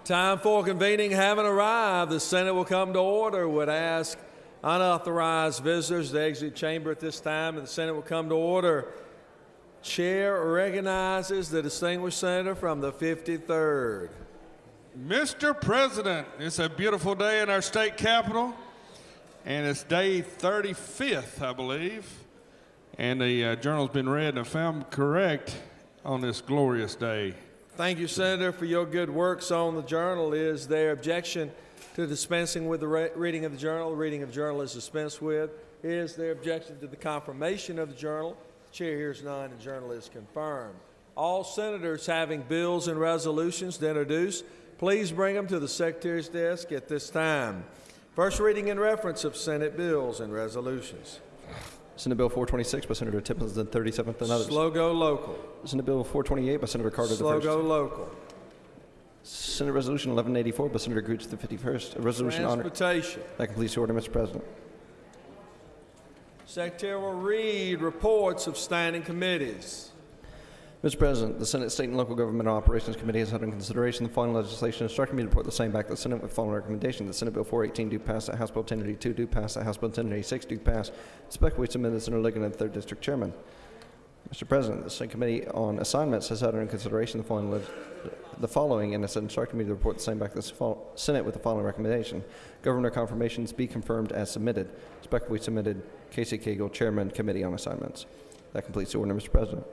Time for convening having arrived. The Senate will come to order. Would ask unauthorized visitors to exit chamber at this time, and the Senate will come to order. Chair recognizes the distinguished senator from the 53rd. Mr. President, it's a beautiful day in our state capitol, and it's day 35th, I believe, and the journal's been read and found correct on this glorious day. Thank you, Senator, for your good works on the journal. Is there objection to dispensing with the reading of the journal? The reading of the journal is dispensed with. Is there objection to the confirmation of the journal? The chair hears none, and the journal is confirmed. All senators having bills and resolutions to introduce, please bring them to the Secretary's desk at this time. First reading in reference of Senate bills and resolutions. Senate Bill 426 by Senator Tippins, the 37th and others. Slow go local. Senate Bill 428 by Senator Carter, the Slow first. go local. Senate Resolution 1184 by Senator Gooch, the 51st. A resolution Transportation. That completes the order, Mr. President. Secretary will read reports of standing committees. Mr. President, the Senate State and Local Government Operations Committee has had in consideration the following legislation, instructing me to report the same back to the Senate with the following recommendation. The Senate Bill 418 do pass, that House Bill 1082 do pass, that House Bill 1086 do pass. Respectfully submitted, Senator Ligon, the 3rd District Chairman. Mr. President, the Senate Committee on Assignments has had in consideration the following, and has instructed me to report the same back to the Senate with the following recommendation. Governor confirmations be confirmed as submitted. Respectfully submitted, Casey Cagle, Chairman, Committee on Assignments. That completes the order, Mr. President.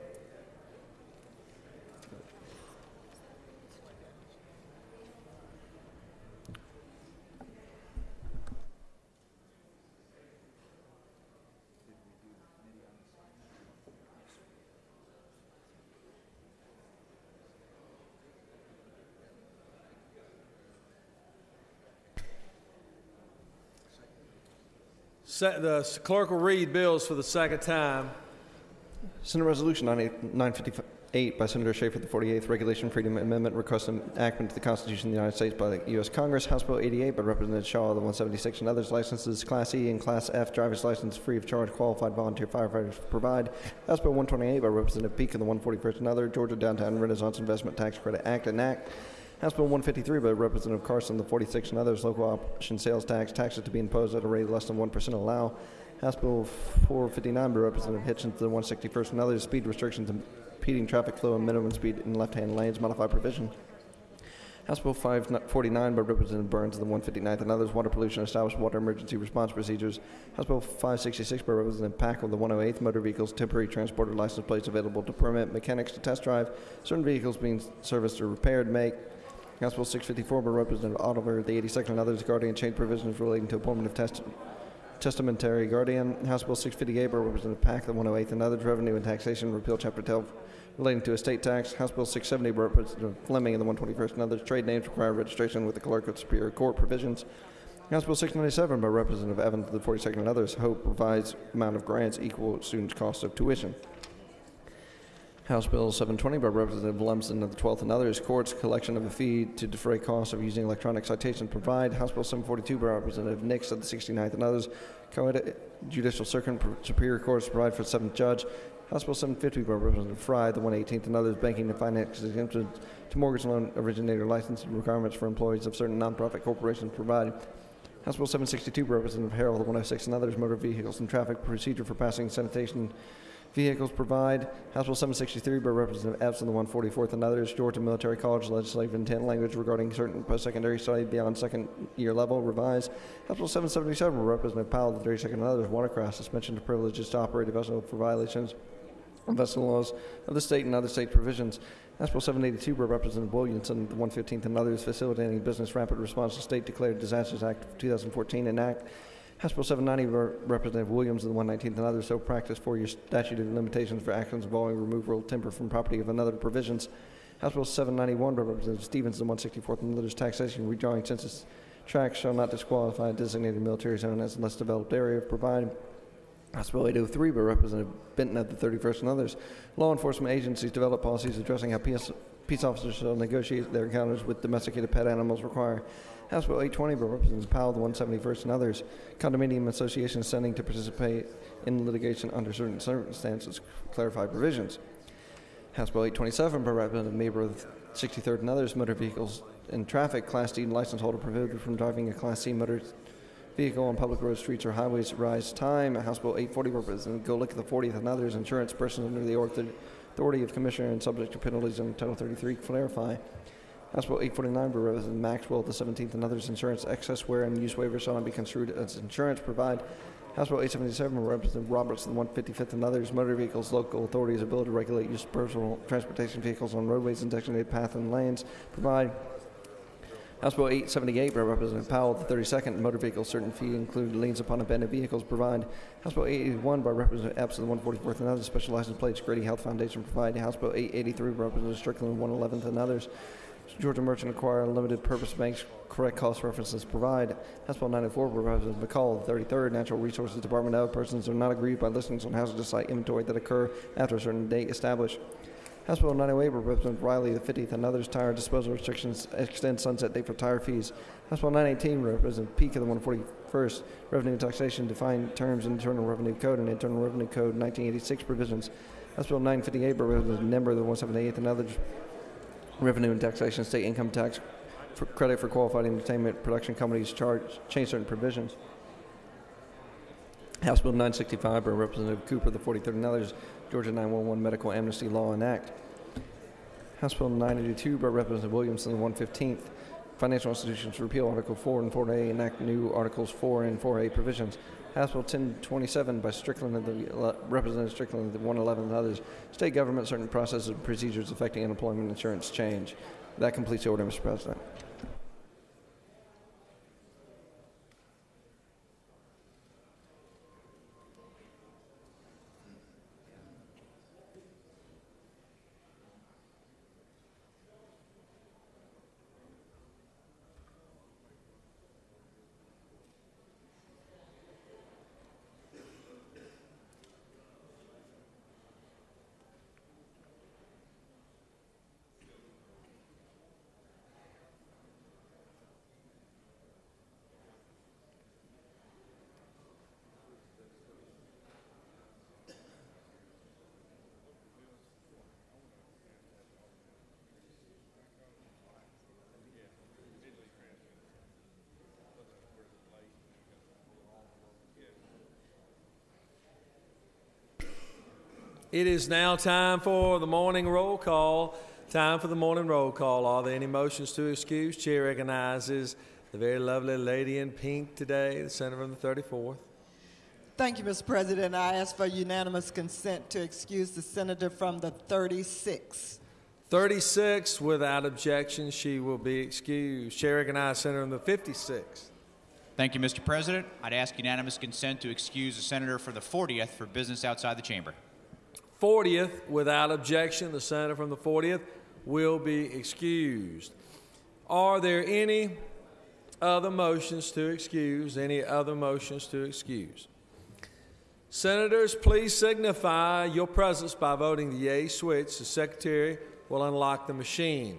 The clerk will read bills for the second time. Senate Resolution 958 by Senator Schaefer, the 48th, Regulation Freedom Amendment, requesting enactment to the Constitution of the United States by the U.S. Congress. House Bill 88 by Representative Shaw, the 176, and others. Licenses Class E and Class F driver's license free of charge. Qualified volunteer firefighters provide. House Bill 128 by Representative Peak and the 141st, and other. Georgia Downtown Renaissance Investment Tax Credit Act, enact. House Bill 153 by Representative Carson, the 46th, and others. Local option sales tax, taxes to be imposed at a rate less than 1% allow. House Bill 459 by Representative Hitchens, the 161st, and others. Speed restrictions, impeding traffic flow, and minimum speed in left-hand lanes, modified provision. House Bill 549 by Representative Burns, the 159th, and others. Water pollution, established water emergency response procedures. House Bill 566 by Representative Pack, with the 108th. Motor vehicles, temporary transporter license plates available to permit mechanics to test drive. Certain vehicles being serviced or repaired. Make. House Bill 654 by Representative Oliver, the 82nd, and others. Guardian change provisions relating to appointment of testamentary guardian. House Bill 658 by Representative Pack, the 108th, and others. Revenue and taxation, repeal Chapter 12 relating to estate tax. House Bill 670 by Representative Fleming, and the 121st, and others. Trade names require registration with the Clerk of Superior Court provisions. House Bill 697 by Representative Evans, the 42nd, and others. Hope provides amount of grants equal to students' cost of tuition. House Bill 720 by Representative Lumsden of the 12th and others. Courts collection of a fee to defray costs of using electronic citations provide. House Bill 742 by Representative Nix of the 69th and others. Judicial Circuit Superior Courts provide for the 7th judge. House Bill 750 by Representative Fry, the 118th, and others. Banking and finance exemptions to mortgage loan originator licensing requirements for employees of certain nonprofit corporations provide. House Bill 762 by Representative Harrell, the 106, and others. Motor vehicles and traffic procedure for passing sanitation vehicles provide. House Bill 763 by Representative Epps and the 144th and others. Georgia Military College legislative intent language regarding certain post-secondary study beyond second-year level revised. House Bill 777 by Representative Powell, the 32nd and others. Watercraft suspension of privileges to operate a vessel for violations of vessel laws of the state and other state provisions. House Bill 782 by Representative Williamson, the 115th and others. Facilitating business rapid response to State Declared Disasters Act of 2014 enact. House Bill 790 by Representative Williams, the 119th, and others. So practice 4-year statute of limitations for actions involving removal of timber from property of another provisions. House Bill 791 by Representative Stevens, the 164th, and others. Taxation redrawing census tracts shall not disqualify a designated military zone as a less developed area provided. House Bill 803 by Representative Benton of the 31st and others. Law enforcement agencies develop policies addressing how peace officers shall negotiate their encounters with domesticated pet animals require. House Bill 820 by Representative Powell, the 171st, and others. Condominium associations sending to participate in litigation under certain circumstances, clarify provisions. House Bill 827 by Representative Maber of the 63rd and others. Motor vehicles in traffic. Class D license holder prohibited from driving a Class C motor vehicle on public roads, streets, or highways. Rise time. House Bill 840, Representative Go Lick the 40th and others. Insurance persons under the authority of Commissioner and subject to penalties under Title 33. Clarify. House Bill 849, Representative Maxwell the 17th and others. Insurance excess wear and use waivers shall not be construed as insurance. Provide. House Bill 877, Representative Roberts the 155th and others. Motor vehicles, local authorities' ability to regulate use of personal transportation vehicles on roadways and designated paths and lanes. Provide. House Bill 878 by Representative Powell the 32nd. Motor vehicles, certain fee included liens upon abandoned vehicles. Provide. House Bill 881 by Representative Epps the 144th and others. Special license plates, Grady Health Foundation. Provide. House Bill 883 by Representative Strickland the 111th and others. Georgia Merchant acquire limited purpose banks. Correct cost references. Provide. House Bill 904 by Representative McCall the 33rd. Natural Resources Department of persons are not aggrieved by listings on hazardous site inventory that occur after a certain date established. House Bill 908 by Representative Riley the 50th and others. Tire disposal restrictions extend sunset date for tire fees. House Bill 918 Representative Peak of the 141st. Revenue and taxation define terms in Internal Revenue Code and Internal Revenue Code 1986 provisions. House Bill 958 by Representative Nember the 178th and others. Revenue and taxation, state income tax credit for qualified entertainment production companies change certain provisions. House Bill 965 by Representative Cooper the 43rd and others. Georgia 911 Medical Amnesty Law and Act. House Bill 982 by Representative Williamson the 115th. Financial institutions repeal Article 4 and 4A, enact new Articles 4 and 4A provisions. House Bill 1027 by Strickland and the Representative Strickland the 111th and others. State government certain processes and procedures affecting unemployment insurance change. That completes the order, Mr. President. It is now time for the morning roll call. Time for the morning roll call. Are there any motions to excuse? Chair recognizes the very lovely lady in pink today, the senator from the 34th. Thank you, Mr. President. I ask for unanimous consent to excuse the senator from the 36th. 36, without objection, she will be excused. Chair recognizes senator from the 56th. Thank you, Mr. President. I'd ask unanimous consent to excuse the senator for the 40th for business outside the chamber. 40th, without objection, the senator from the 40th will be excused. Are there any other motions to excuse? Any other motions to excuse? Senators, please signify your presence by voting the yea switch. The secretary will unlock the machine.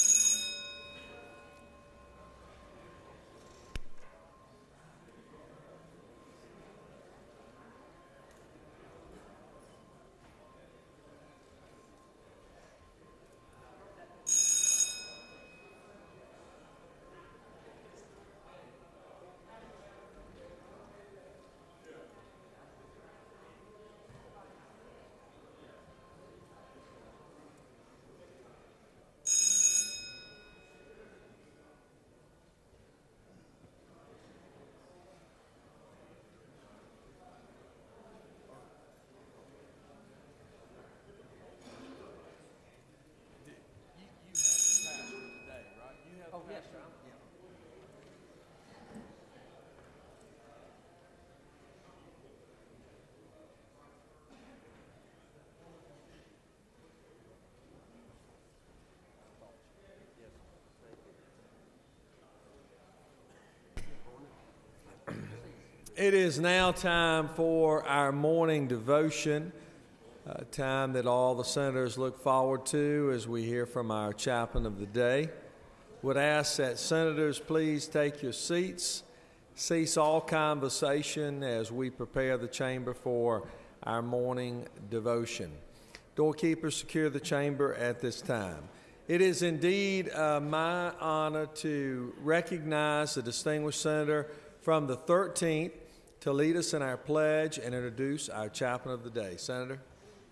It is now time for our morning devotion, a time that all the senators look forward to as we hear from our chaplain of the day. Would ask that senators please take your seats, cease all conversation as we prepare the chamber for our morning devotion. Doorkeepers, secure the chamber at this time. It is indeed my honor to recognize the distinguished senator from the 13th to lead us in our pledge and introduce our chaplain of the day. Senator.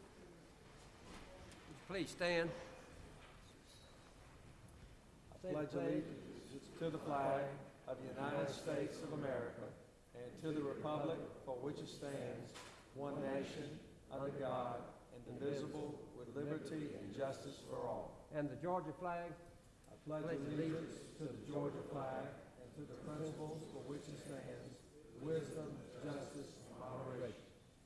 Please stand. I pledge allegiance to the flag of the United States of America and to the republic for which it stands, one nation, under God, indivisible, with liberty and justice for all. And the Georgia flag. I pledge allegiance to the Georgia flag and to the principles for which it stands, wisdom, justice, and moderation.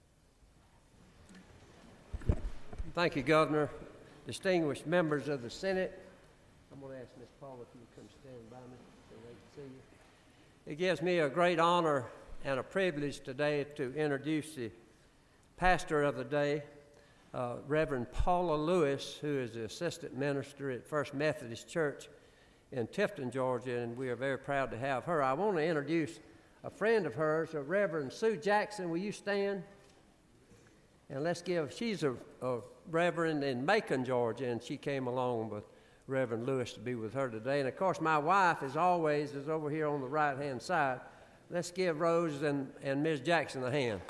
Thank you, Governor. Distinguished members of the Senate, I'm going to ask Ms. Paula if you come stand by me so they can see you. It gives me a great honor and a privilege today to introduce the pastor of the day, Reverend Paula Lewis, who is the assistant minister at First Methodist Church in Tifton, Georgia, and we are very proud to have her. I want to introduce a friend of hers, Reverend Sue Jackson. Will you stand? And let's give, she's a reverend in Macon, Georgia, and she came along with Reverend Lewis to be with her today. And of course, my wife, as always, is over here on the right-hand side. Let's give Rose and Ms. Jackson a hand.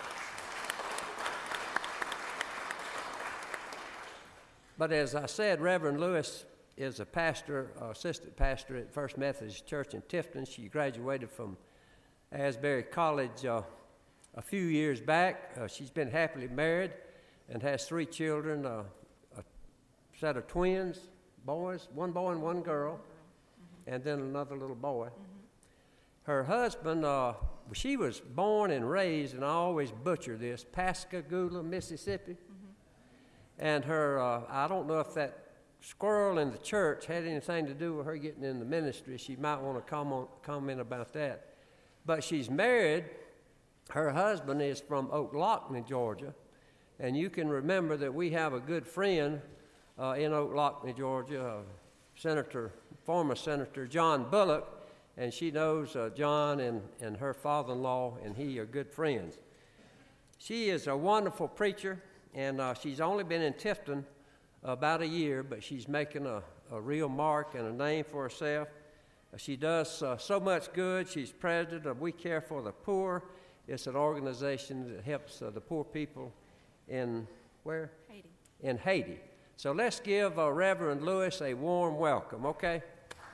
But as I said, Reverend Lewis is a pastor, assistant pastor at First Methodist Church in Tifton. She graduated from Asbury College a few years back. She's been happily married and has 3 children, a set of twins, boys, one boy and one girl, and then another little boy. Her husband, she was born and raised, and I always butcher this, Pascagoula, Mississippi. And her, I don't know if that squirrel in the church had anything to do with her getting in the ministry. She might want to comment about that. But she's married. Her husband is from Oaklockney, Georgia. And you can remember that we have a good friend in Oaklockney, Georgia, former Senator John Bullock, and she knows John and her father-in-law, and he are good friends. She is a wonderful preacher, and she's only been in Tifton about a year, but she's making a real mark and a name for herself. She does so much good. She's president of We Care for the Poor. It's an organization that helps the poor people in where? Haiti. In Haiti. So let's give Reverend Lewis a warm welcome, okay?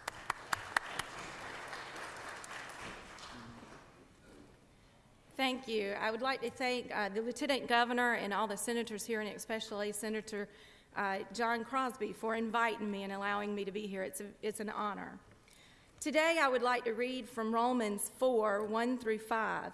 Thank you. I would like to thank the Lieutenant Governor and all the senators here, and especially Senator John Crosby, for inviting me and allowing me to be here. It's an honor. Today I would like to read from Romans 4, 1 through 5.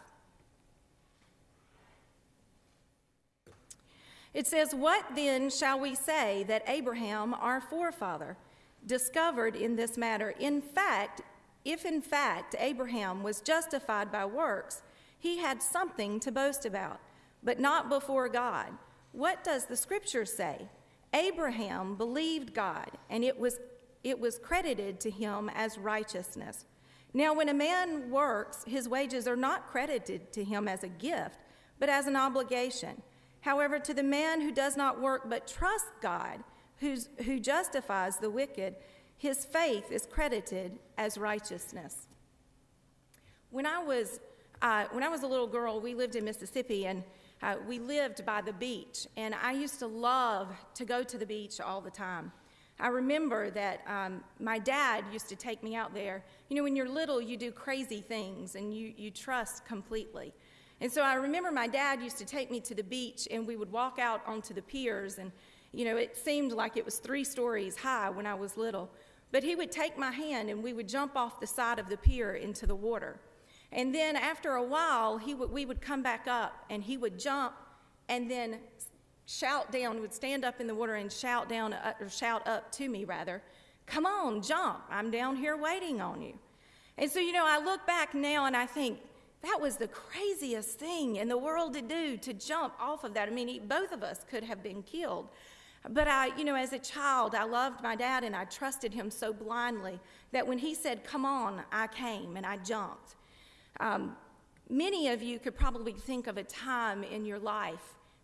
It says, "What then shall we say that Abraham, our forefather, discovered in this matter? If in fact Abraham was justified by works, he had something to boast about, but not before God. What does the Scripture say? Abraham believed God, and it was credited to him as righteousness. Now when a man works, his wages are not credited to him as a gift, but as an obligation. However, to the man who does not work but trusts God, who justifies the wicked, his faith is credited as righteousness." When I was a little girl, we lived in Mississippi, and we lived by the beach, and I used to love to go to the beach all the time. I remember that my dad used to take me out there. You know, when you're little, you do crazy things, and you trust completely. And so I remember my dad used to take me to the beach, and we would walk out onto the piers, and, you know, it seemed like it was 3 stories high when I was little. But he would take my hand, and we would jump off the side of the pier into the water. And then after a while, we would come back up, and he would jump and then shout down, would stand up in the water and shout down, or shout up to me rather, "Come on, jump, I'm down here waiting on you." And so, you know, I look back now and I think, that was the craziest thing in the world to do, to jump off of that. I mean, both of us could have been killed. But as a child, I loved my dad, and I trusted him so blindly that when he said, "Come on," I came and I jumped. Many of you could probably think of a time in your life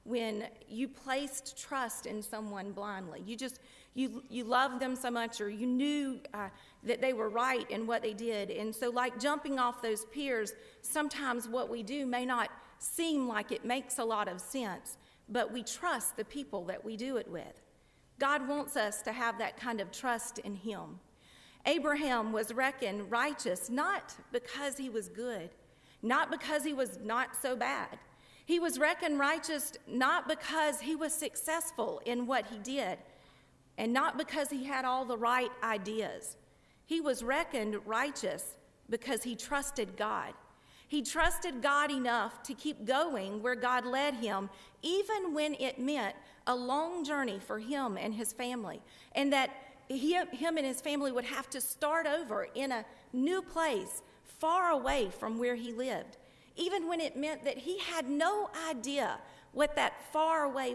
when you placed trust in someone blindly. You loved them so much, or you knew that they were right in what they did. And so like jumping off those piers, sometimes what we do may not seem like it makes a lot of sense, but we trust the people that we do it with. God wants us to have that kind of trust in him. Abraham was reckoned righteous not because he was good, not because he was not so bad. He was reckoned righteous not because he was successful in what he did, and not because he had all the right ideas. He was reckoned righteous because he trusted God. He trusted God enough to keep going where God led him, even when it meant a long journey for him and his family, and that him and his family would have to start over in a new place far away from where he lived, even when it meant that he had no idea where that faraway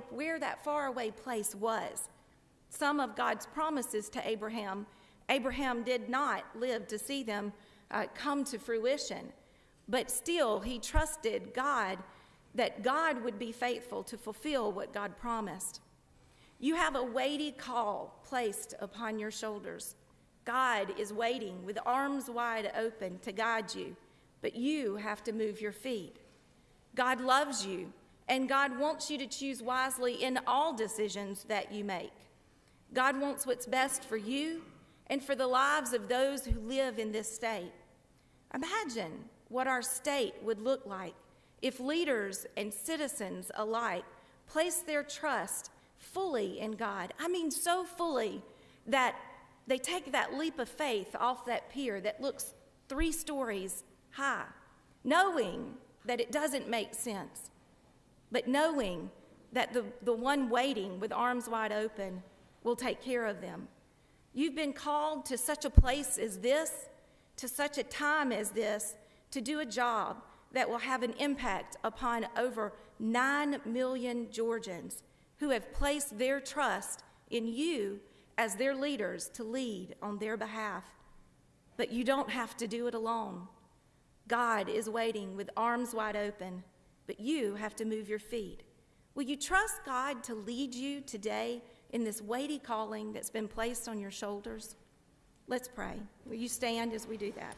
place was. Some of God's promises to Abraham did not live to see them come to fruition, but still he trusted God, that God would be faithful to fulfill what God promised. You have a weighty call placed upon your shoulders. God is waiting with arms wide open to guide you, but you have to move your feet. God loves you, and God wants you to choose wisely in all decisions that you make. God wants what's best for you and for the lives of those who live in this state. Imagine what our state would look like if leaders and citizens alike placed their trust fully in God. I mean, so fully that they take that leap of faith off that pier that looks 3 stories high, knowing that it doesn't make sense, but knowing that the one waiting with arms wide open will take care of them. You've been called to such a place as this, to such a time as this, to do a job that will have an impact upon over 9 million Georgians who have placed their trust in you as their leaders to lead on their behalf. But you don't have to do it alone. God is waiting with arms wide open, but you have to move your feet. Will you trust God to lead you today in this weighty calling that's been placed on your shoulders? Let's pray. Will you stand as we do that?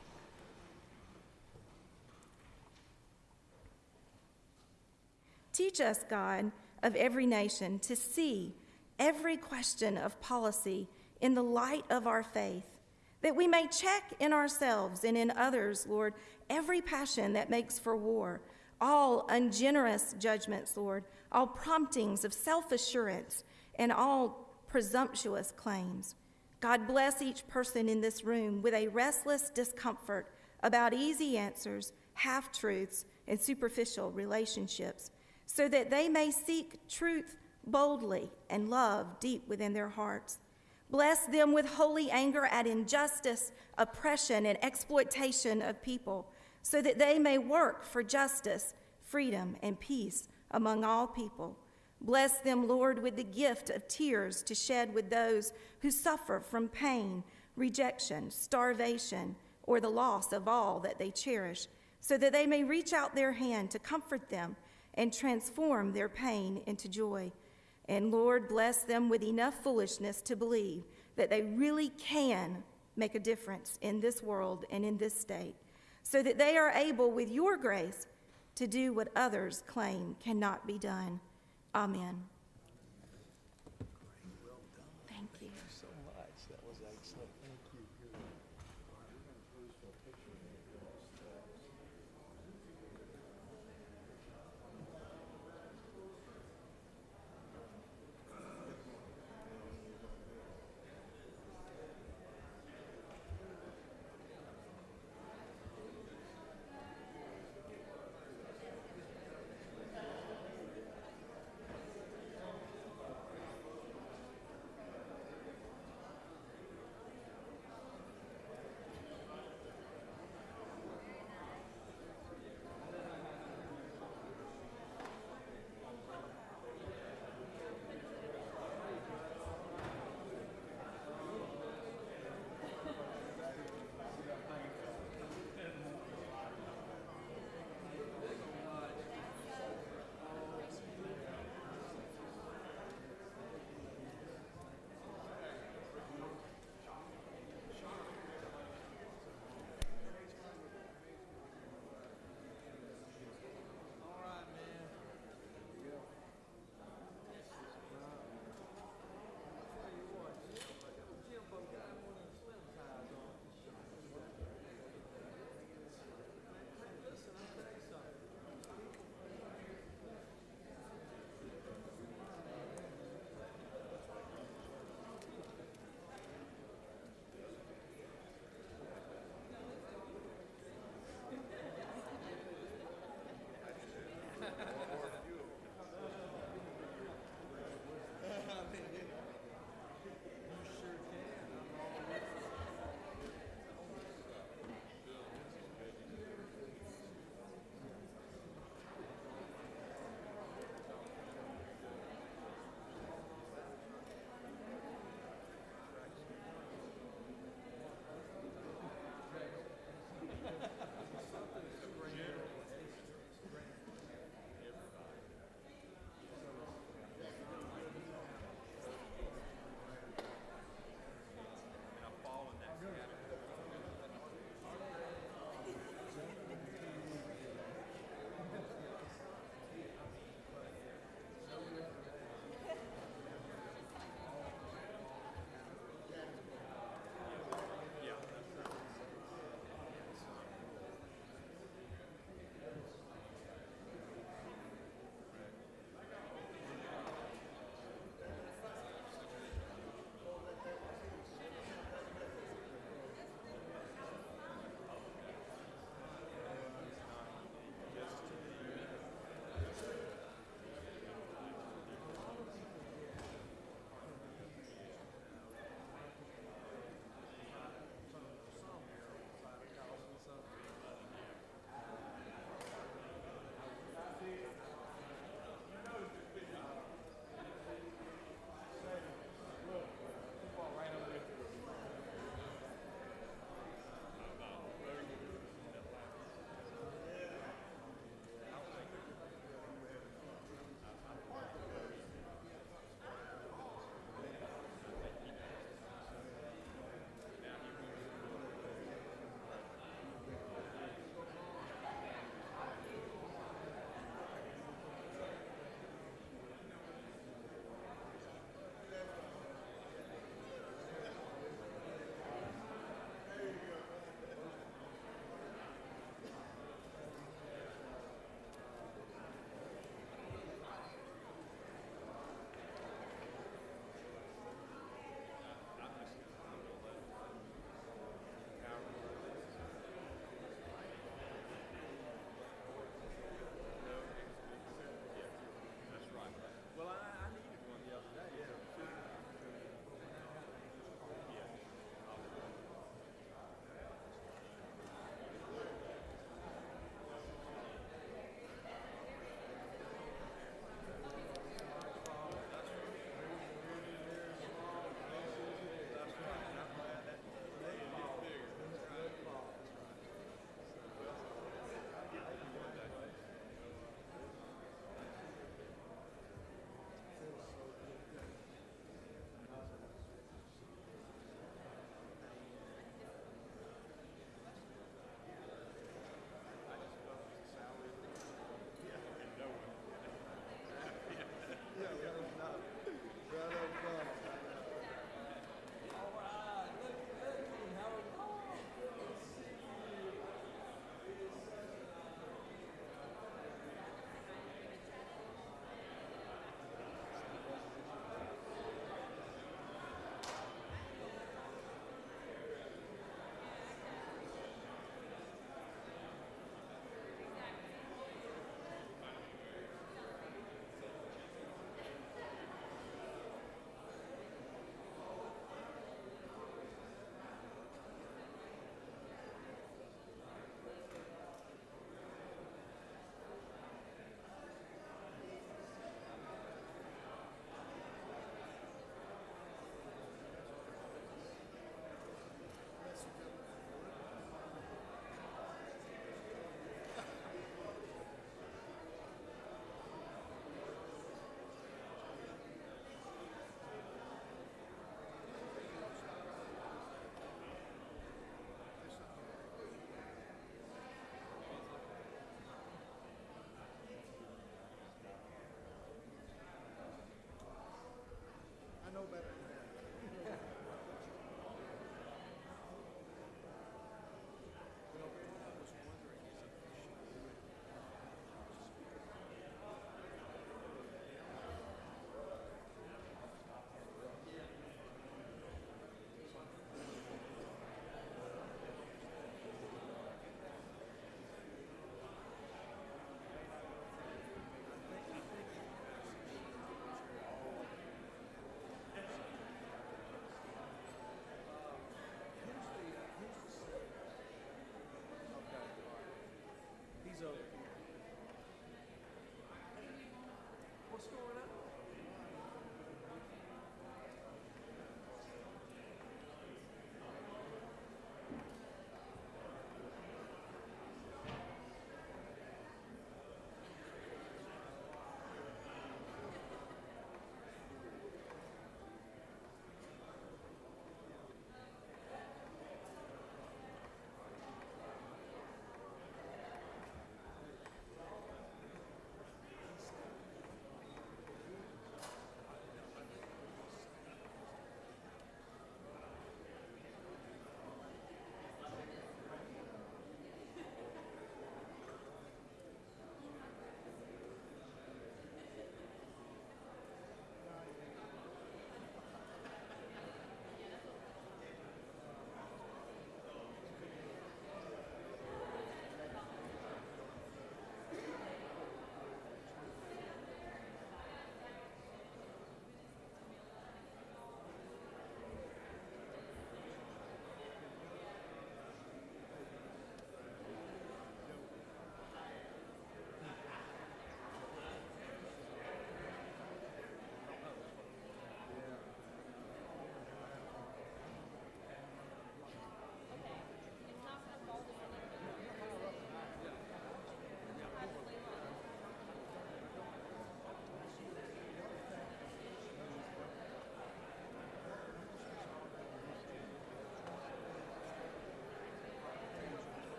Teach us, God, of every nation to see every question of policy in the light of our faith, that we may check in ourselves and in others, Lord, every passion that makes for war, all ungenerous judgments, Lord, all promptings of self-assurance, and all presumptuous claims. God, bless each person in this room with a restless discomfort about easy answers, half-truths, and superficial relationships, so that they may seek truth boldly and love deep within their hearts. Bless them with holy anger at injustice, oppression, and exploitation of people, so that they may work for justice, freedom, and peace among all people. Bless them, Lord, with the gift of tears to shed with those who suffer from pain, rejection, starvation, or the loss of all that they cherish, so that they may reach out their hand to comfort them and transform their pain into joy. And Lord, bless them with enough foolishness to believe that they really can make a difference in this world and in this state, so that they are able, with your grace, to do what others claim cannot be done. Amen. Thank you. So much. That was excellent. Thank you.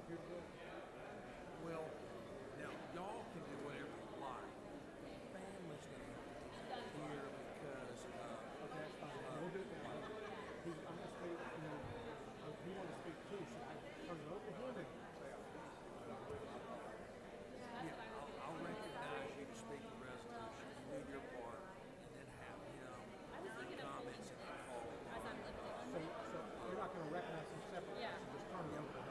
Well, now, y'all can do whatever you like. Family's going to have to here because, okay, that's fine. We'll do it now. I'm going to speak, he wants to speak too, so I turn it over to him. Yeah, I'll recognize you to speak the resolution. You do your part, and then have him make comments and then call. So you're not going to recognize him separately, so just turn it over to him.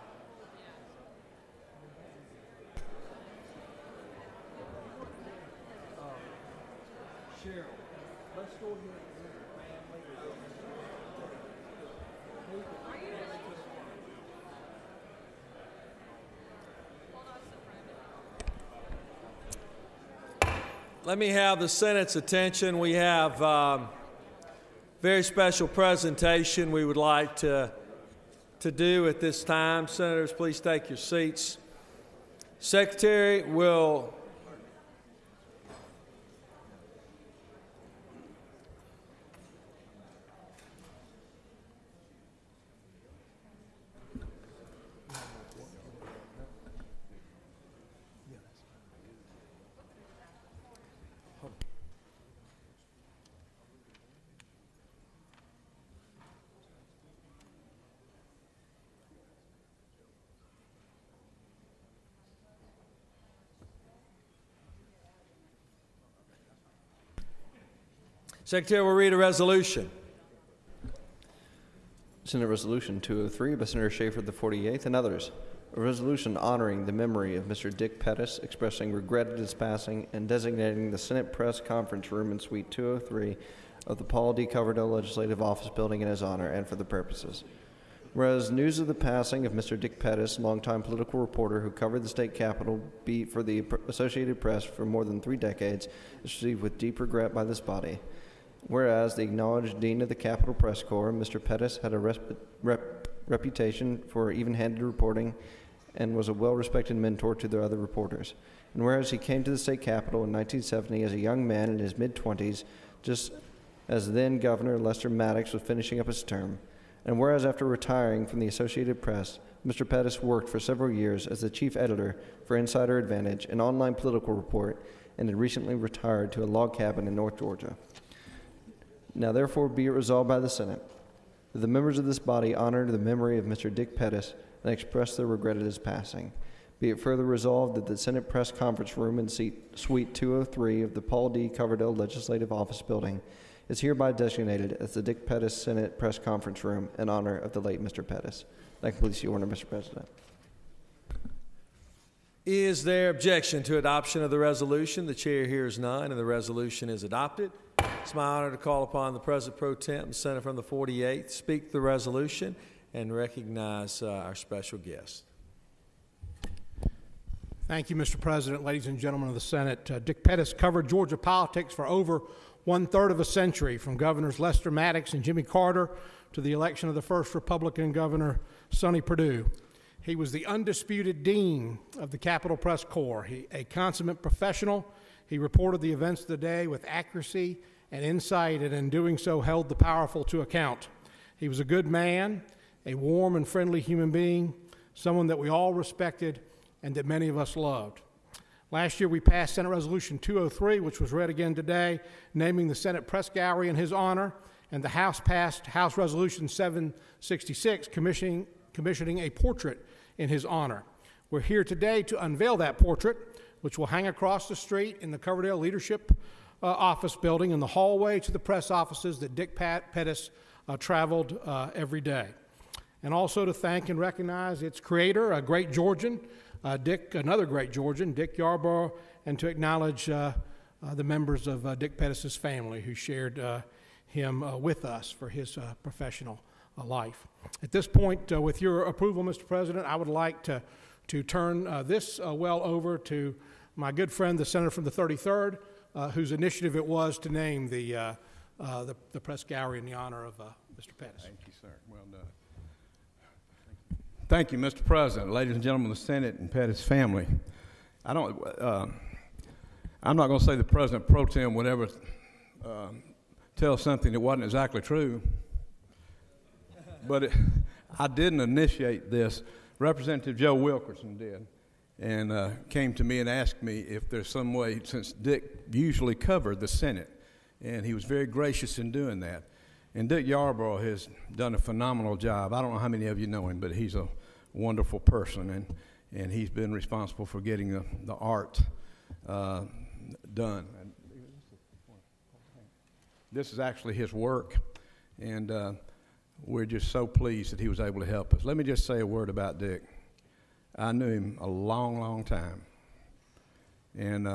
Cheryl, let's go ahead and bring the family. Let me have the Senate's attention. We have very special presentation we would like to do at this time. Senators, please take your seats. Secretary will Secretary will read a resolution. Senate Resolution 203 by Senator Schaefer, the 48th, and others. A resolution honoring the memory of Mr. Dick Pettis, expressing regret at his passing, and designating the Senate Press Conference Room in Suite 203 of the Paul D. Coverdell Legislative Office Building in his honor and for the purposes. Whereas news of the passing of Mr. Dick Pettis, longtime political reporter who covered the state capitol beat for the Associated Press for more than 3 decades, is received with deep regret by this body. Whereas the acknowledged Dean of the Capitol Press Corps, Mr. Pettis, had a reputation for even-handed reporting and was a well-respected mentor to the other reporters. And whereas he came to the state capitol in 1970 as a young man in his mid-20s, just as then Governor Lester Maddox was finishing up his term. And whereas after retiring from the Associated Press, Mr. Pettis worked for several years as the chief editor for Insider Advantage, an online political report, and had recently retired to a log cabin in North Georgia. Now therefore be it resolved by the Senate that the members of this body honor the memory of Mr. Dick Pettis and express their regret at his passing. Be it further resolved that the Senate Press Conference Room in Suite 203 of the Paul D. Coverdell Legislative Office Building is hereby designated as the Dick Pettis Senate Press Conference Room in honor of the late Mr. Pettis. That completes the order, Mr. President. Is there objection to adoption of the resolution? The chair hears none, and the resolution is adopted. It's my honor to call upon the President Pro Tem, the Senator from the 48th, speak the resolution and recognize our special guest. Thank you, Mr. President, ladies and gentlemen of the Senate. Dick Pettis covered Georgia politics for over 1/3 of a century, from Governors Lester Maddox and Jimmy Carter to the election of the first Republican governor, Sonny Perdue. He was the undisputed dean of the Capitol Press Corps, a consummate professional. He reported the events of the day with accuracy and insight, and in doing so held the powerful to account. He was a good man, a warm and friendly human being, someone that we all respected and that many of us loved. Last year we passed Senate Resolution 203, which was read again today, naming the Senate Press Gallery in his honor, and the House passed House Resolution 766, commissioning a portrait in his honor. We're here today to unveil that portrait, which will hang across the street in the Coverdell Leadership Office Building in the hallway to the press offices that Dick Pettis traveled every day. And also to thank and recognize its creator, a great Georgian, another great Georgian, Dick Yarborough, and to acknowledge the members of Dick Pettis' family who shared him with us for his professional life. At this point, with your approval, Mr. President, I would like to turn this well over to my good friend, the Senator from the 33rd, whose initiative it was to name the press gallery in the honor of Mr. Pettis. Thank you, sir. Well done. Thank you, Mr. President, ladies and gentlemen of the Senate and Pettis family. I'm not going to say the President Pro Tem would ever tell something that wasn't exactly true, but I didn't initiate this Representative Joe Wilkerson did, and came to me and asked me if there's some way, since Dick usually covered the Senate, and he was very gracious in doing that. And Dick Yarborough has done a phenomenal job. I don't know how many of you know him, but he's a wonderful person, and he's been responsible for getting the art done. This is actually his work, and we're just so pleased that he was able to help us. Let me just say a word about Dick. I knew him a long, long time, and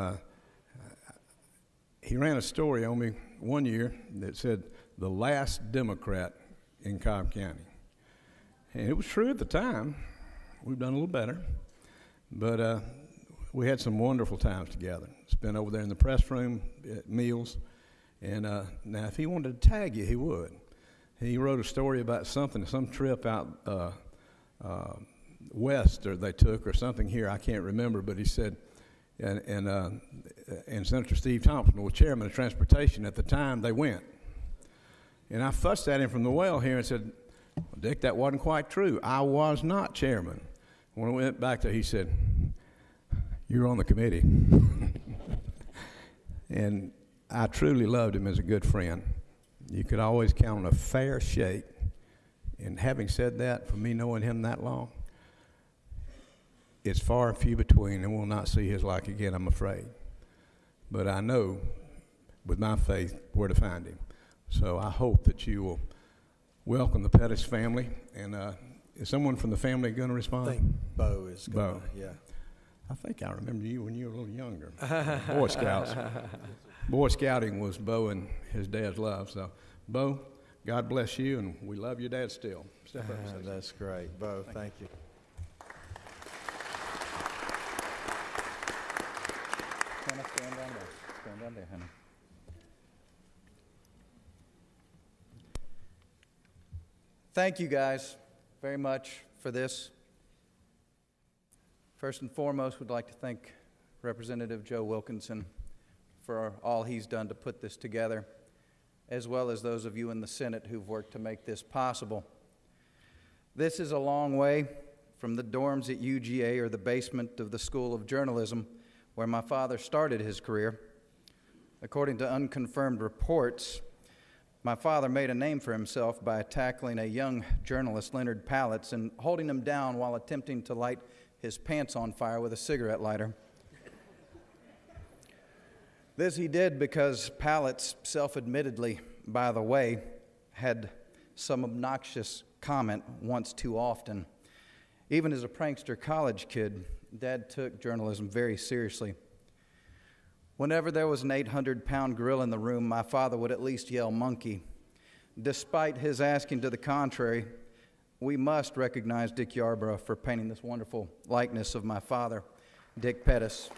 he ran a story on me one year that said, "The last Democrat in Cobb County." And it was true at the time. We've done a little better, but we had some wonderful times together. Spent over there in the press room at meals, and now if he wanted to tag you, he would. He wrote a story about some trip out west, or they took, or something here, I can't remember, but he said, and Senator Steve Thompson was chairman of transportation at the time they went. And I fussed at him from the well here and said, "Well, Dick, that wasn't quite true. I was not chairman." When I went back there, he said, "You're on the committee." And I truly loved him as a good friend. You could always count on a fair shake. And having said that, for me knowing him that long, it's far and few between, and we'll not see his like again, I'm afraid. But I know, with my faith, where to find him. So I hope that you will welcome the Pettis family. And is someone from the family going to respond? I think Bo is going to, yeah. I think I remember you when you were a little younger. Boy Scouts. Boy Scouting was Bo and his dad's love. So, Bo, God bless you, and we love your dad still. Step up and say something. That's great. Bo, thank you. Stand down there. Stand down there, honey. Thank you guys very much for this. First and foremost, we'd like to thank Representative Joe Wilkinson for all he's done to put this together, as well as those of you in the Senate who've worked to make this possible. This is a long way from the dorms at UGA or the basement of the School of Journalism where my father started his career. According to unconfirmed reports, my father made a name for himself by tackling a young journalist, Leonard Pallets, and holding him down while attempting to light his pants on fire with a cigarette lighter. This he did because Pallets, self-admittedly, by the way, had some obnoxious comment once too often. Even as a prankster college kid, Dad took journalism very seriously. Whenever there was an 800-pound gorilla in the room, my father would at least yell monkey. Despite his asking to the contrary, we must recognize Dick Yarborough for painting this wonderful likeness of my father, Dick Pettis.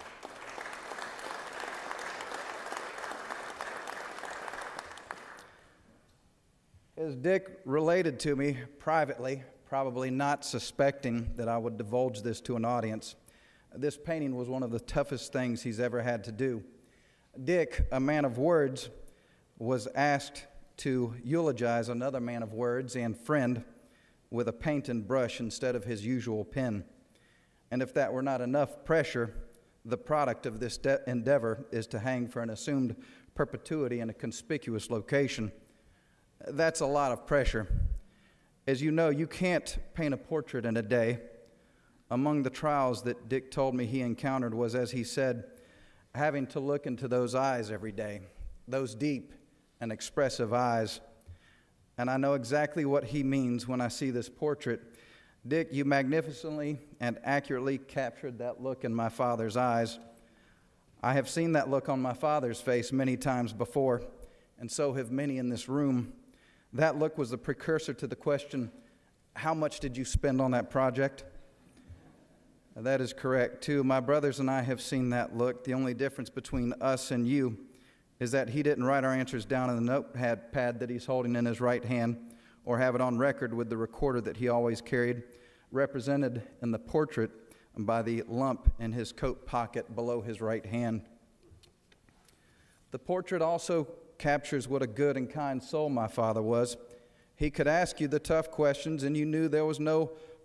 As Dick related to me privately, probably not suspecting that I would divulge this to an audience, this painting was one of the toughest things he's ever had to do. Dick, a man of words, was asked to eulogize another man of words and friend with a paint and brush instead of his usual pen. And if that were not enough pressure, the product of this endeavor is to hang for an assumed perpetuity in a conspicuous location. That's a lot of pressure. As you know, you can't paint a portrait in a day. Among the trials that Dick told me he encountered was, as he said, having to look into those eyes every day, those deep and expressive eyes. And I know exactly what he means when I see this portrait. Dick, you magnificently and accurately captured that look in my father's eyes. I have seen that look on my father's face many times before, and so have many in this room. That look was the precursor to the question, how much did you spend on that project? That is correct, too. My brothers and I have seen that look. The only difference between us and you is that he didn't write our answers down in the notepad that he's holding in his right hand or have it on record with the recorder that he always carried, represented in the portrait by the lump in his coat pocket below his right hand. The portrait also captures what a good and kind soul my father was. He could ask you the tough questions, and you knew there was no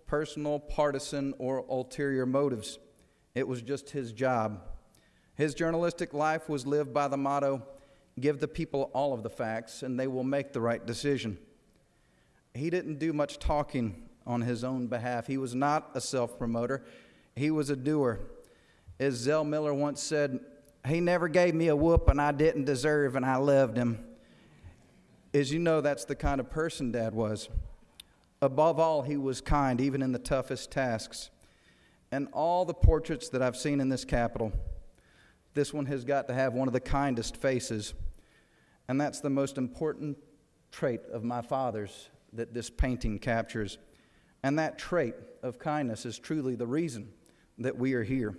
personal, partisan, or ulterior motives. It was just his job. His journalistic life was lived by the motto, give the people all of the facts and they will make the right decision. He didn't do much talking on his own behalf. He was not a self-promoter. He was a doer. As Zell Miller once said, he never gave me a whooping I didn't deserve, and I loved him. As you know, that's the kind of person Dad was. Above all, he was kind, even in the toughest tasks. And all the portraits that I've seen in this Capitol, this one has got to have one of the kindest faces. And that's the most important trait of my father's that this painting captures. And that trait of kindness is truly the reason that we are here.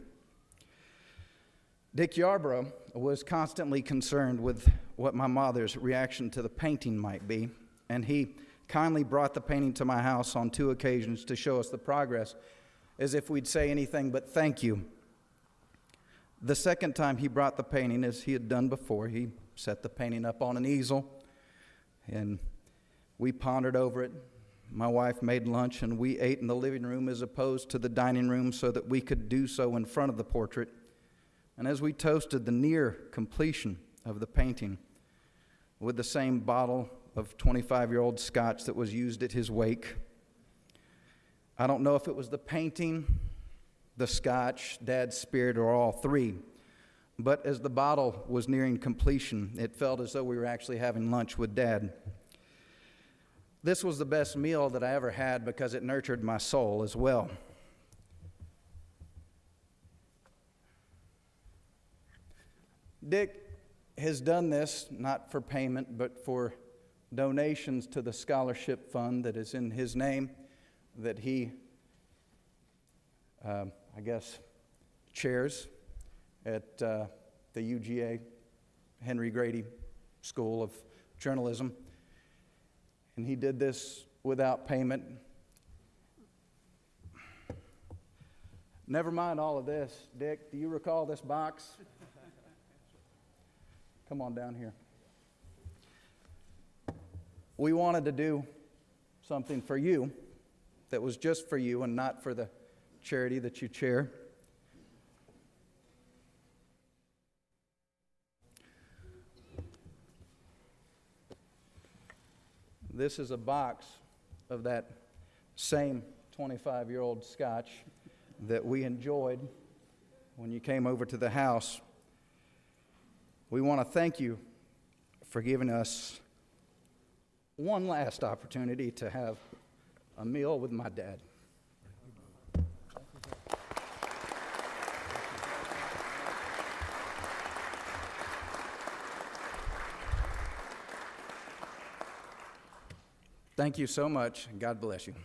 Dick Yarborough was constantly concerned with what my mother's reaction to the painting might be, and he kindly brought the painting to my house on 2 occasions to show us the progress, as if we'd say anything but thank you. The second time he brought the painting, as he had done before, he set the painting up on an easel, and we pondered over it. My wife made lunch, and we ate in the living room as opposed to the dining room so that we could do so in front of the portrait. And as we toasted the near completion of the painting with the same bottle of 25-year-old scotch that was used at his wake, I don't know if it was the painting, the scotch, Dad's spirit, or all three, but as the bottle was nearing completion, it felt as though we were actually having lunch with Dad. This was the best meal that I ever had because it nurtured my soul as well. Dick has done this not for payment, but for donations to the scholarship fund that is in his name, that he, chairs at the UGA Henry Grady School of Journalism. And he did this without payment. Never mind all of this. Dick, do you recall this box? Come on down here. We wanted to do something for you that was just for you and not for the charity that you chair. This is a box of that same 25-year-old scotch that we enjoyed when you came over to the house. We want to thank you for giving us one last opportunity to have a meal with my dad. Thank you so much, and God bless you.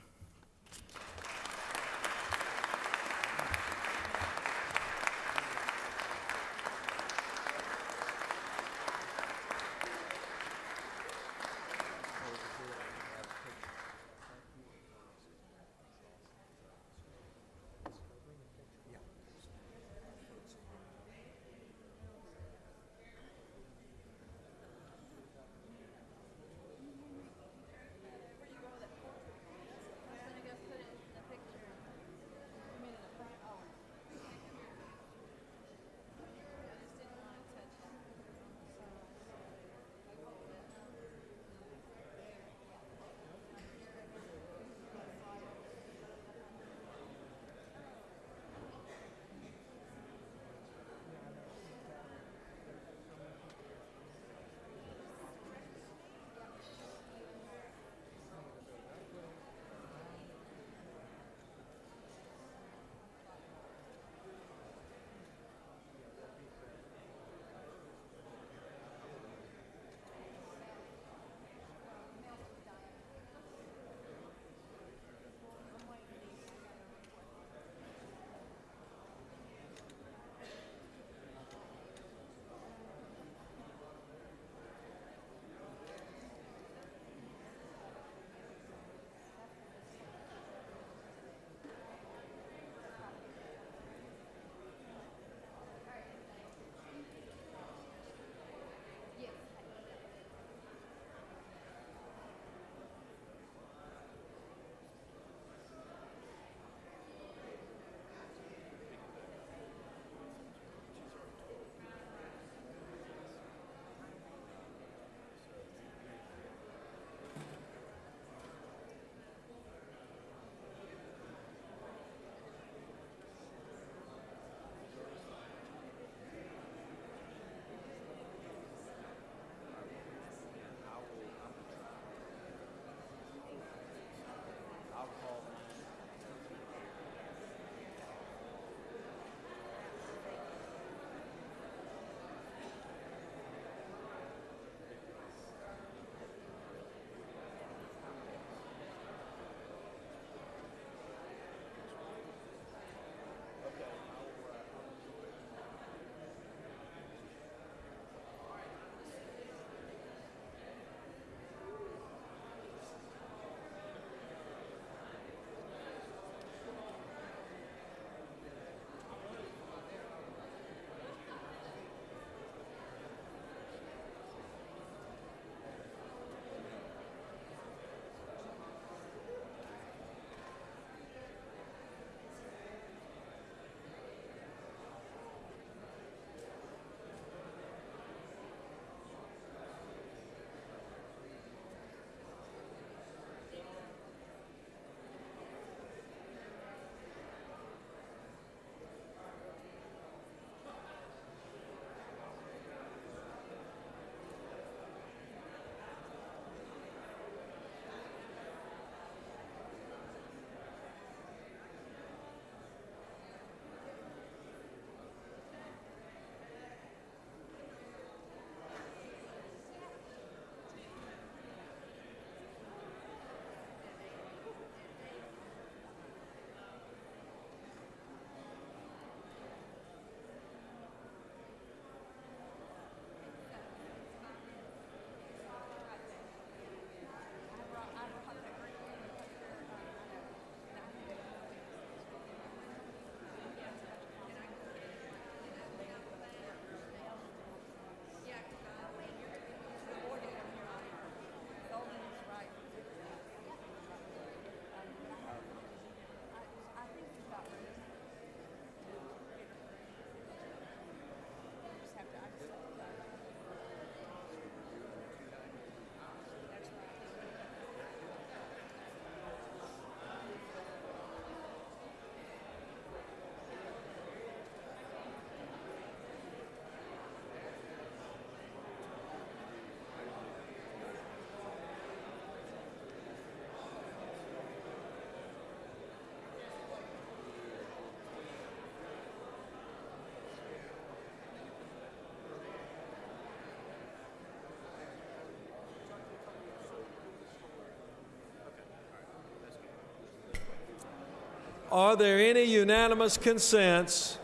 Are there any unanimous consents?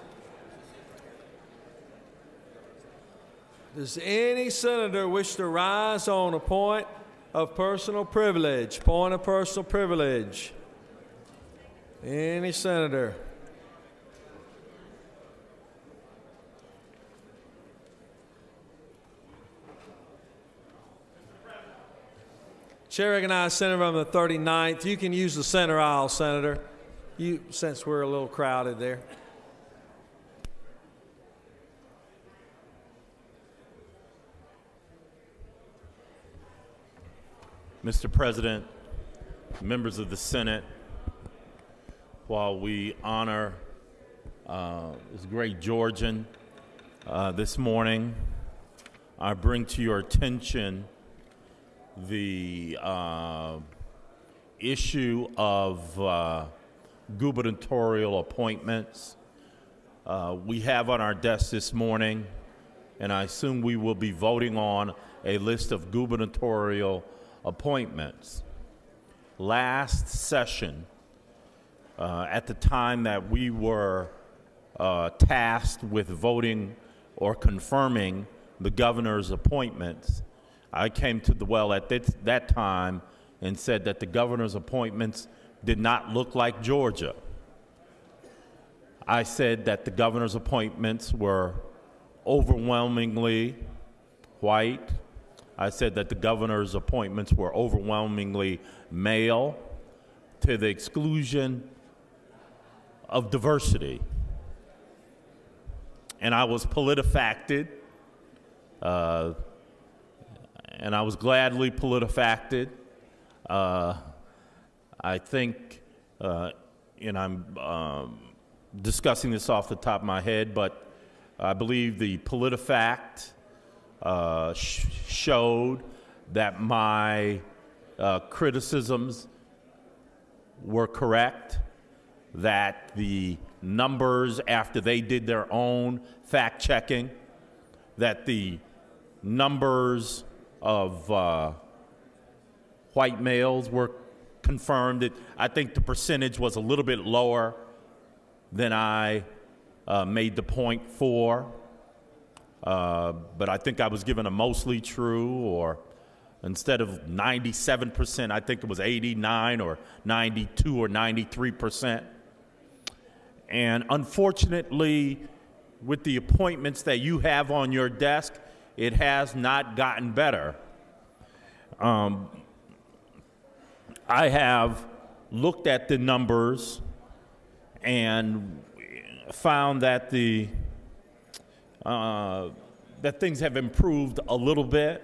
Does any senator wish to rise on a point of personal privilege? Point of personal privilege. Any senator? Chair recognizes Senator from the 39th. You can use the center aisle, Senator, since we're a little crowded there. Mr. President, members of the Senate, while we honor this great Georgian this morning, I bring to your attention the issue of gubernatorial appointments. We have on our desk this morning, and I assume we will be voting on a list of gubernatorial appointments. Last session, at the time that we were tasked with voting or confirming the governor's appointments, I came to the well at that time and said that the governor's appointments did not look like Georgia. I said that the governor's appointments were overwhelmingly white. I said that the governor's appointments were overwhelmingly male, to the exclusion of diversity. And I was politifacted, and I was gladly politifacted. I think, and I'm discussing this off the top of my head, but I believe the PolitiFact showed that my criticisms were correct, that the numbers after they did their own fact checking, that the numbers of white males were confirmed. I think the percentage was a little bit lower than I made the point for. But I think I was given a mostly true, or instead of 97%, I think it was 89 or 92 or 93%. And unfortunately, with the appointments that you have on your desk, it has not gotten better. I have looked at the numbers and found that that things have improved a little bit.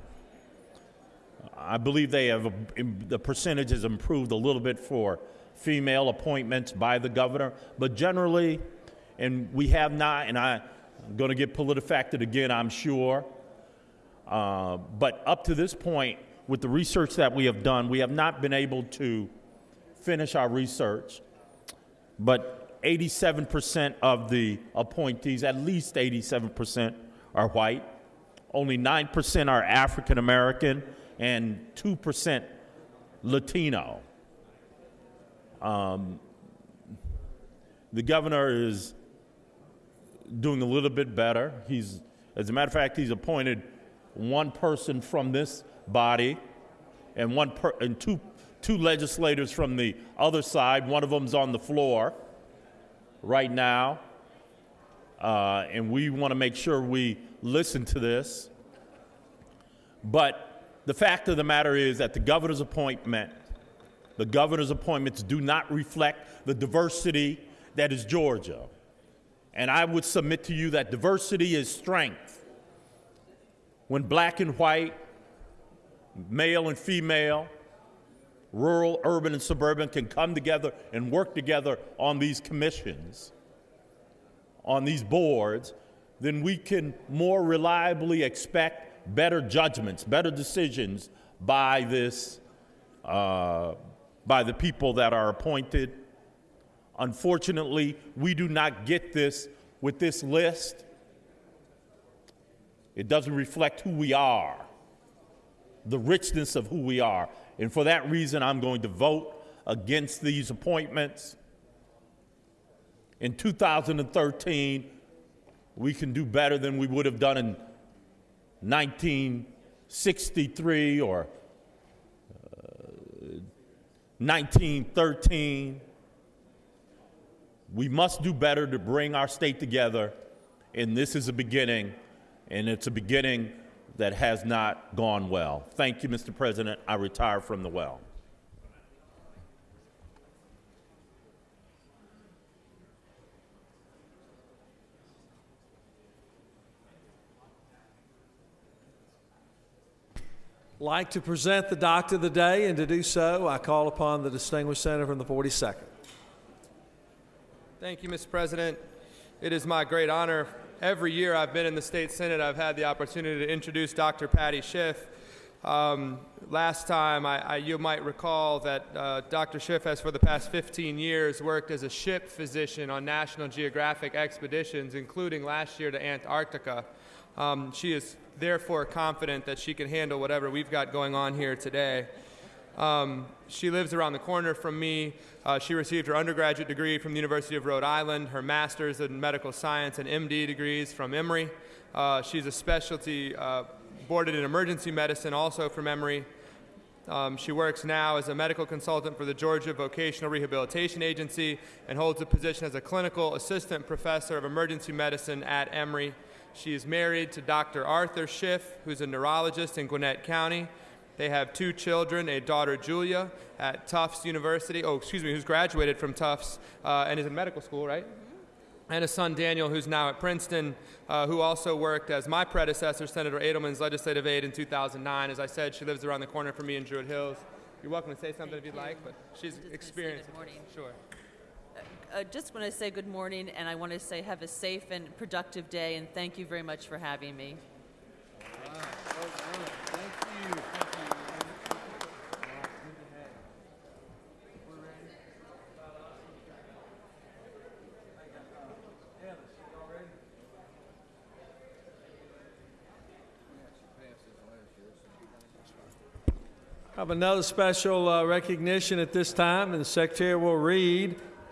I believe the percentage has improved a little bit for female appointments by the governor, but generally, and we have not, and I'm going to get politifacted again, I'm sure, but up to this point, with the research that we have done, we have not been able to finish our research, but 87% of the appointees, at least 87%, are white. Only 9% are African American and 2% Latino. The governor is doing a little bit better. As a matter of fact, he's appointed one person from this body and two legislators from the other side. One of them's on the floor right now, and we want to make sure we listen to this. But the fact of the matter is that the governor's appointments do not reflect the diversity that is Georgia. And I would submit to you that diversity is strength. When black and white, male and female, rural, urban, and suburban can come together and work together on these commissions, on these boards, then we can more reliably expect better judgments, better decisions by the people that are appointed. Unfortunately, we do not get this with this list. It doesn't reflect who we are, the richness of who we are. And for that reason, I'm going to vote against these appointments. in 2013, we can do better than we would have done in 1963 or 1913. We must do better to bring our state together, and this is a beginning, and it's a beginning that has not gone well. Thank you, Mr. President. I retire from the well. Like to present the Doctor of the Day, and to do so, I call upon the distinguished senator from the 42nd. Thank you, Mr. President. It is my great honor. Every year I've been in the State Senate, I've had the opportunity to introduce Dr. Patty Schiff. Last time, you might recall that Dr. Schiff has for the past 15 years worked as a ship physician on National Geographic expeditions, including last year to Antarctica. She is therefore confident that she can handle whatever we've got going on here today. She lives around the corner from me. She received her undergraduate degree from the University of Rhode Island, her master's in medical science and MD degrees from Emory. She's a specialty boarded in emergency medicine also from Emory. She works now as a medical consultant for the Georgia Vocational Rehabilitation Agency and holds a position as a clinical assistant professor of emergency medicine at Emory. She is married to Dr. Arthur Schiff, who's a neurologist in Gwinnett County. They have 2 children, a daughter, Julia, at Tufts University, who's graduated from Tufts and is in medical school, right? And a son, Daniel, who's now at Princeton, who also worked as my predecessor, Senator Edelman's legislative aide in 2009. As I said, she lives around the corner from me in Druid Hills. You're welcome to say something if you'd like, but she's experienced. Good morning. Sure. Just want to say good morning, and I want to say have a safe and productive day, and thank you very much for having me. Thank you. I have another special recognition at this time, and the Secretary will read.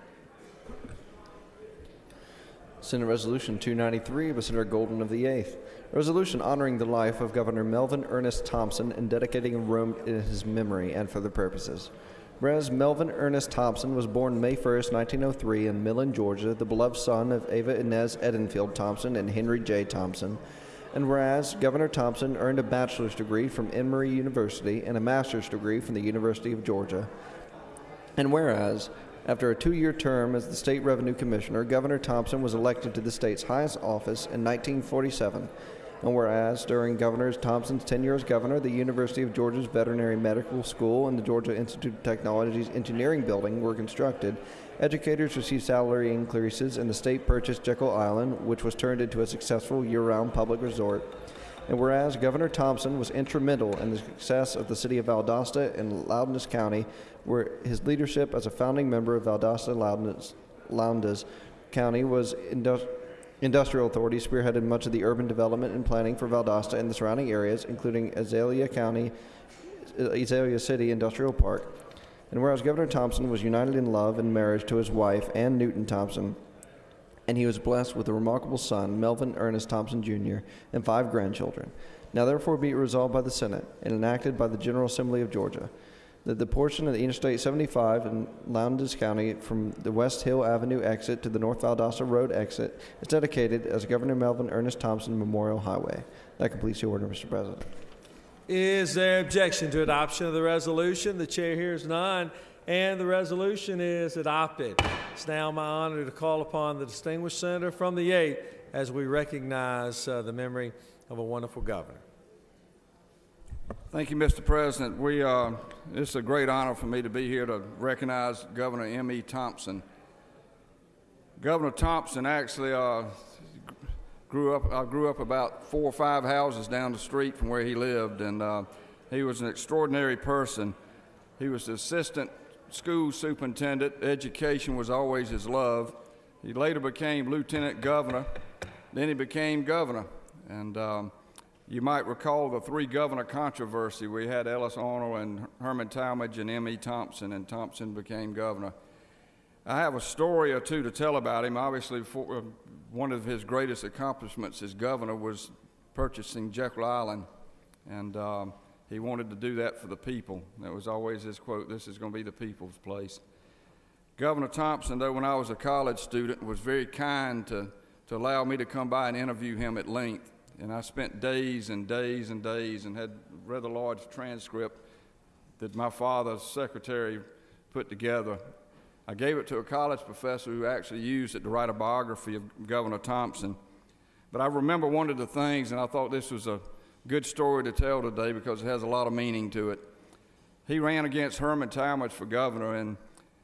Senate Resolution 293 by Senator Golden of the 8th. Resolution honoring the life of Governor Melvin Ernest Thompson and dedicating a room in his memory and for other purposes. Whereas Melvin Ernest Thompson was born May 1st, 1903 in Millen, Georgia, the beloved son of Ava Inez Edenfield Thompson and Henry J. Thompson. And whereas Governor Thompson earned a bachelor's degree from Emory University and a master's degree from the University of Georgia. And whereas, after a 2-year term as the State Revenue Commissioner, Governor Thompson was elected to the state's highest office in 1947. And whereas, during Governor Thompson's tenure as governor, the University of Georgia's Veterinary Medical School and the Georgia Institute of Technology's Engineering Building were constructed, educators received salary increases, and the state purchased Jekyll Island, which was turned into a successful year-round public resort. And whereas Governor Thompson was instrumental in the success of the city of Valdosta and Loudon County, where his leadership as a founding member of Valdosta-Lowndes County was industrial authority spearheaded much of the urban development and planning for Valdosta and the surrounding areas, including Azalea City Industrial Park. And whereas Governor Thompson was united in love and marriage to his wife, Ann Newton Thompson, and he was blessed with a remarkable son, Melvin Ernest Thompson, Jr., and 5 grandchildren. Now therefore be it resolved by the Senate and enacted by the General Assembly of Georgia that the portion of the Interstate 75 in Lowndes County from the West Hill Avenue exit to the North Valdosta Road exit is dedicated as Governor Melvin Ernest Thompson Memorial Highway. That completes the order, Mr. President. Is there objection to adoption of the resolution? The chair hears none, and the resolution is adopted. It's now my honor to call upon the distinguished senator from the 8th as we recognize the memory of a wonderful governor. Thank you, Mr. President. It's a great honor for me to be here to recognize Governor M.E. Thompson. Governor Thompson actually grew up about 4 or 5 houses down the street from where he lived, and he was an extraordinary person. He was the assistant school superintendent. Education was always his love. He later became lieutenant governor. Then he became governor. And you might recall the 3 governor controversy. We had Ellis Arnold and Herman Talmadge and M.E. Thompson, and Thompson became governor. I have a story or two to tell about him. Obviously, one of his greatest accomplishments as governor was purchasing Jekyll Island, and he wanted to do that for the people. That was always his quote, "This is going to be the people's place." Governor Thompson, though, when I was a college student, was very kind to allow me to come by and interview him at length. And I spent days and days and days and had a rather large transcript that my father's secretary put together. I gave it to a college professor who actually used it to write a biography of Governor Thompson. But I remember one of the things, and I thought this was a good story to tell today because it has a lot of meaning to it. He ran against Herman Talmadge for governor, and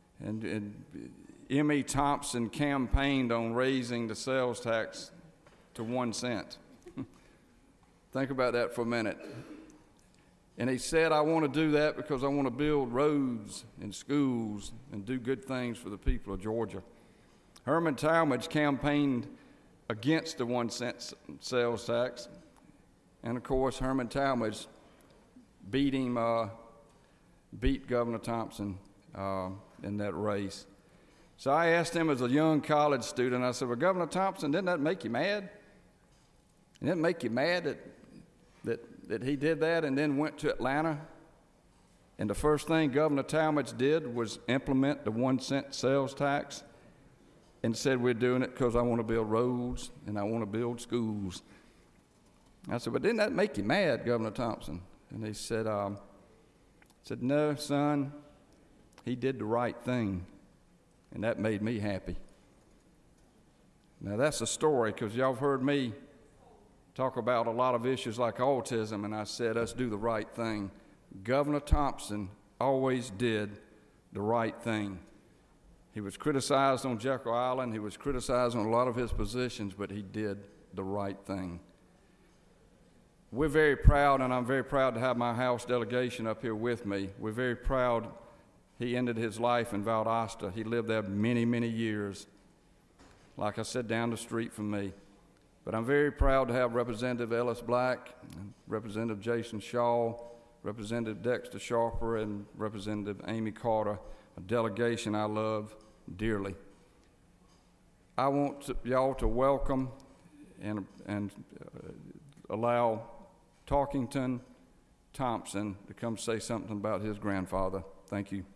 M.E. Thompson campaigned on raising the sales tax to 1 cent. Think about that for a minute. And he said, "I want to do that because I want to build roads and schools and do good things for the people of Georgia." Herman Talmadge campaigned against the 1 cent sales tax. And of course, Herman Talmadge beat Governor Thompson in that race. So I asked him as a young college student, I said, "Well, Governor Thompson, didn't that make you mad? Didn't it make you mad that he did that and then went to Atlanta? And the first thing Governor Talmadge did was implement the 1 cent sales tax and said, 'We're doing it because I want to build roads and I want to build schools.'" I said, "But didn't that make you mad, Governor Thompson?" And he said, "No, son, he did the right thing, and that made me happy." Now, that's a story because y'all have heard me talk about a lot of issues like autism, and I said, let's do the right thing. Governor Thompson always did the right thing. He was criticized on Jekyll Island. He was criticized on a lot of his positions, but he did the right thing. We're very proud, and I'm very proud to have my House delegation up here with me. We're very proud he ended his life in Valdosta. He lived there many, many years, like I said, down the street from me. But I'm very proud to have Representative Ellis Black, Representative Jason Shaw, Representative Dexter Sharper, and Representative Amy Carter, a delegation I love dearly. I want y'all to welcome and allow Talkington Thompson to come say something about his grandfather. Thank you.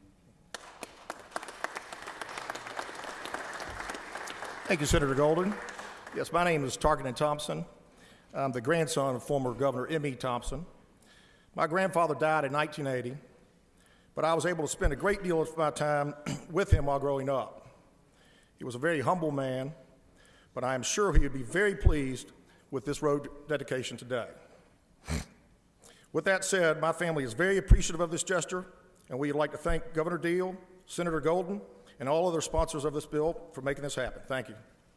Thank you, Senator Golden. Yes, my name is Tarkington Thompson. I'm the grandson of former Governor M.E. Thompson. My grandfather died in 1980, but I was able to spend a great deal of my time with him while growing up. He was a very humble man, but I am sure he would be very pleased with this road dedication today. With that said, my family is very appreciative of this gesture, and we would like to thank Governor Deal, Senator Golden, and all other sponsors of this bill for making this happen. Thank you.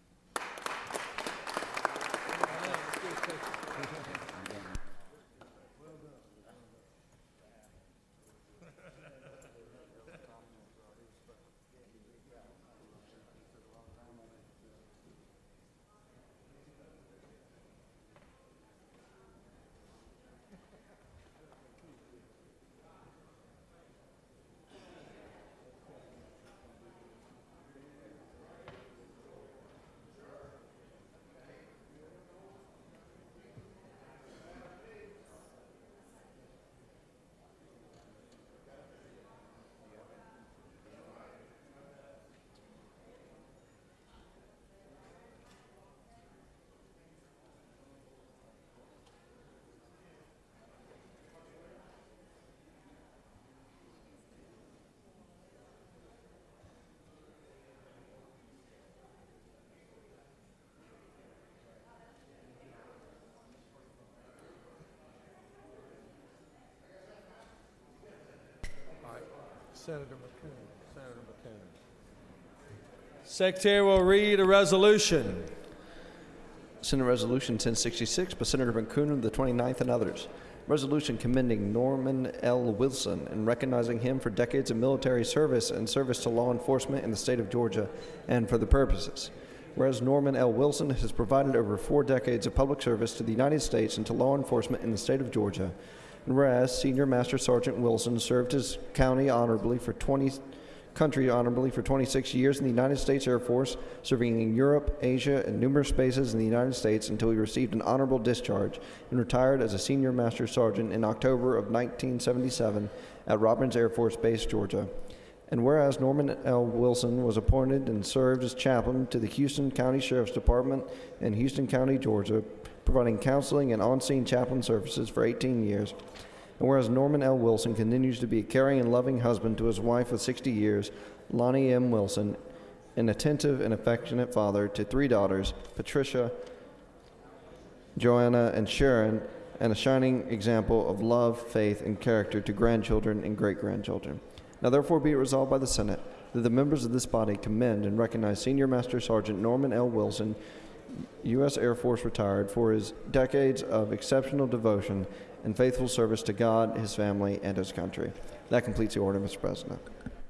Senator McCoon. Secretary will read a resolution. Senate Resolution 1066 by Senator McCoon, the 29th, and others. Resolution commending Norman L. Wilson and recognizing him for decades of military service and service to law enforcement in the state of Georgia and for the purposes. Whereas Norman L. Wilson has provided over 4 decades of public service to the United States and to law enforcement in the state of Georgia. And whereas Senior Master Sergeant Wilson served his county honorably for 20 country honorably for 26 years in the United States Air Force, serving in Europe, Asia, and numerous bases in the United States until he received an honorable discharge and retired as a Senior Master Sergeant in October of 1977 at Robins Air Force Base, Georgia. And whereas Norman L. Wilson was appointed and served as chaplain to the Houston County Sheriff's Department in Houston County, Georgia, providing counseling and on-scene chaplain services for 18 years. And whereas Norman L. Wilson continues to be a caring and loving husband to his wife of 60 years, Lonnie M. Wilson, an attentive and affectionate father to 3 daughters, Patricia, Joanna, and Sharon, and a shining example of love, faith, and character to grandchildren and great-grandchildren. Now therefore be it resolved by the Senate that the members of this body commend and recognize Senior Master Sergeant Norman L. Wilson, U.S. Air Force retired, for his decades of exceptional devotion and faithful service to God, his family, and his country. That completes the order, Mr. President.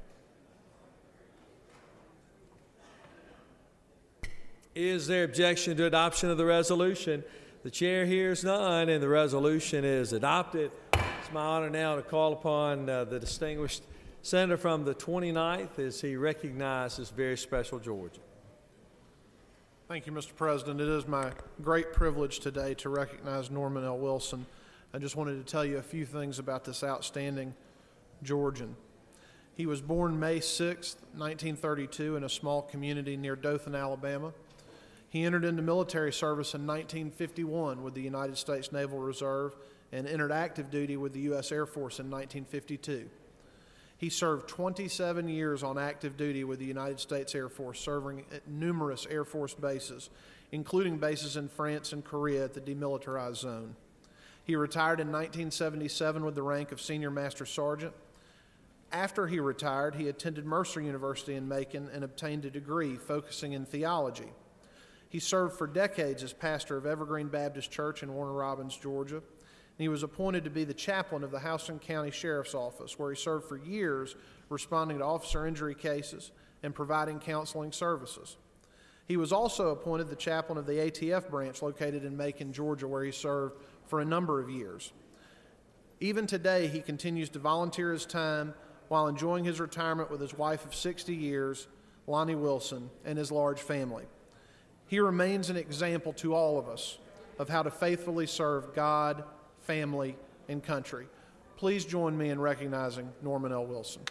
Is there objection to adoption of the resolution? The chair hears none, and the resolution is adopted. It's my honor now to call upon the distinguished senator from the 29th as he recognizes very special Georgia. Thank you, Mr. President. It is my great privilege today to recognize Norman L. Wilson. I just wanted to tell you a few things about this outstanding Georgian. He was born May 6, 1932, in a small community near Dothan, Alabama. He entered into military service in 1951 with the United States Naval Reserve and entered active duty with the U.S. Air Force in 1952. He served 27 years on active duty with the United States Air Force, serving at numerous Air Force bases, including bases in France and Korea at the demilitarized zone. He retired in 1977 with the rank of Senior Master Sergeant. After he retired, he attended Mercer University in Macon and obtained a degree focusing in theology. He served for decades as pastor of Evergreen Baptist Church in Warner Robins, Georgia. He was appointed to be the chaplain of the Houston County Sheriff's Office, where he served for years responding to officer injury cases and providing counseling services. He was also appointed the chaplain of the ATF branch located in Macon, Georgia, where he served for a number of years. Even today, he continues to volunteer his time while enjoying his retirement with his wife of 60 years, Lonnie Wilson, and his large family. He remains an example to all of us of how to faithfully serve God, family, and country. Please join me in recognizing Norman L. Wilson.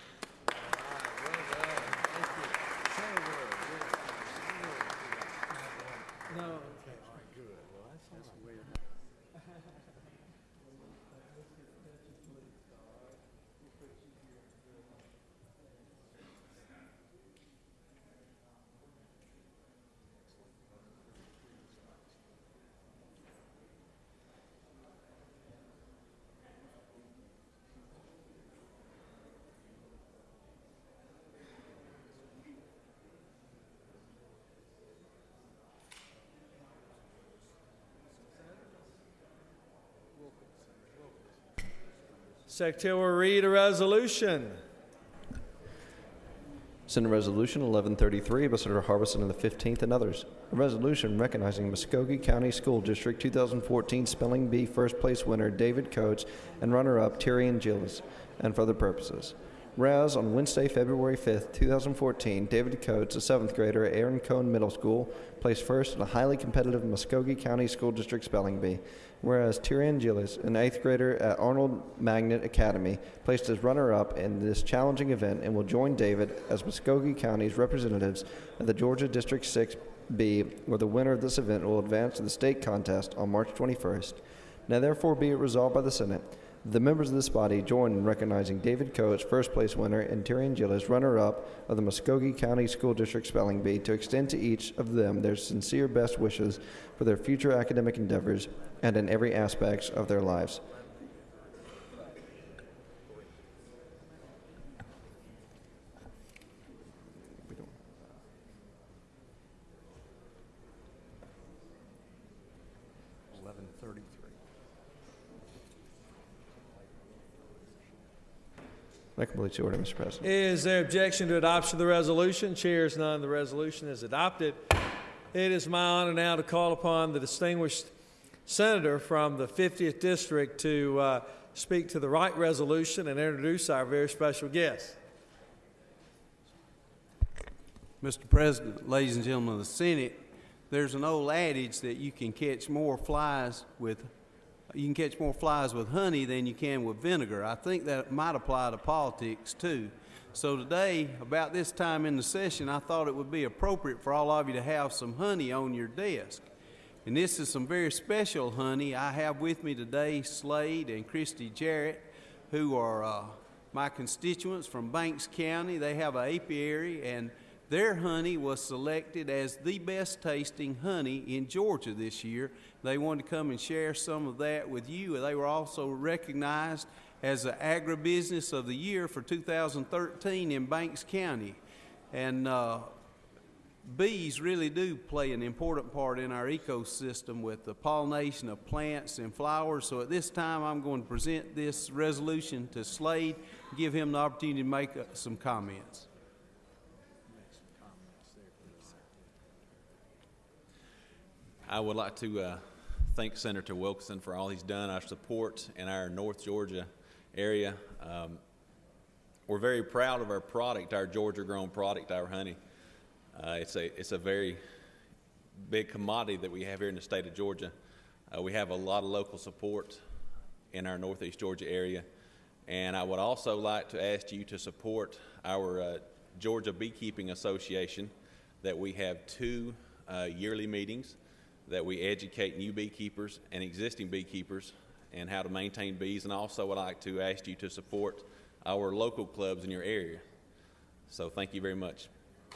Secretary will read a resolution. Senate Resolution 1133 by Senator Harbison and the 15th and others. A resolution recognizing Muskogee County School District 2014 Spelling Bee first place winner David Coates and runner-up Tyrion Gillis, and for other purposes. Whereas on Wednesday, February 5th, 2014, David Coates, a 7th grader at Aaron Cone Middle School, placed first in a highly competitive Muskogee County School District Spelling Bee. Whereas Tyrion Gillis, an 8th grader at Arnold Magnet Academy, placed as runner-up in this challenging event and will join David as Muskogee County's representatives at the Georgia District 6B, where the winner of this event will advance to the state contest on March 21st. Now therefore be it resolved by the Senate, the members of this body join in recognizing David Coates, first place winner, and Tyrion Gillis, runner-up of the Muskogee County School District Spelling Bee, to extend to each of them their sincere best wishes for their future academic endeavors and in every aspect of their lives. That completes the order, Mr. President. Is there objection to adoption of the resolution? Chair is none. The resolution is adopted. It is my honor now to call upon the distinguished senator from the 50th District to speak to the right resolution and introduce our very special guest. Mr. President, ladies and gentlemen of the Senate, there's an old adage that you can catch more flies with honey than you can with vinegar. I think that might apply to politics too. So today, about this time in the session, I thought it would be appropriate for all of you to have some honey on your desk. And this is some very special honey. I have with me today Slade and Christy Jarrett, who are my constituents from Banks County. They have an apiary, and their honey was selected as the best tasting honey in Georgia this year. They wanted to come and share some of that with you. They were also recognized as the Agribusiness of the Year for 2013 in Banks County. And bees really do play an important part in our ecosystem with the pollination of plants and flowers. So at this time, I'm going to present this resolution to Slade, give him the opportunity to make some comments. I would like to thank Senator Wilkerson for all he's done, our support in our North Georgia area. We're very proud of our product, our Georgia-grown product, our honey. It's a very big commodity that we have here in the state of Georgia. We have a lot of local support in our Northeast Georgia area. And I would also like to ask you to support our Georgia Beekeeping Association, that we have 2 yearly meetings that we educate new beekeepers and existing beekeepers and how to maintain bees. And also would like to ask you to support our local clubs in your area. So thank you very much.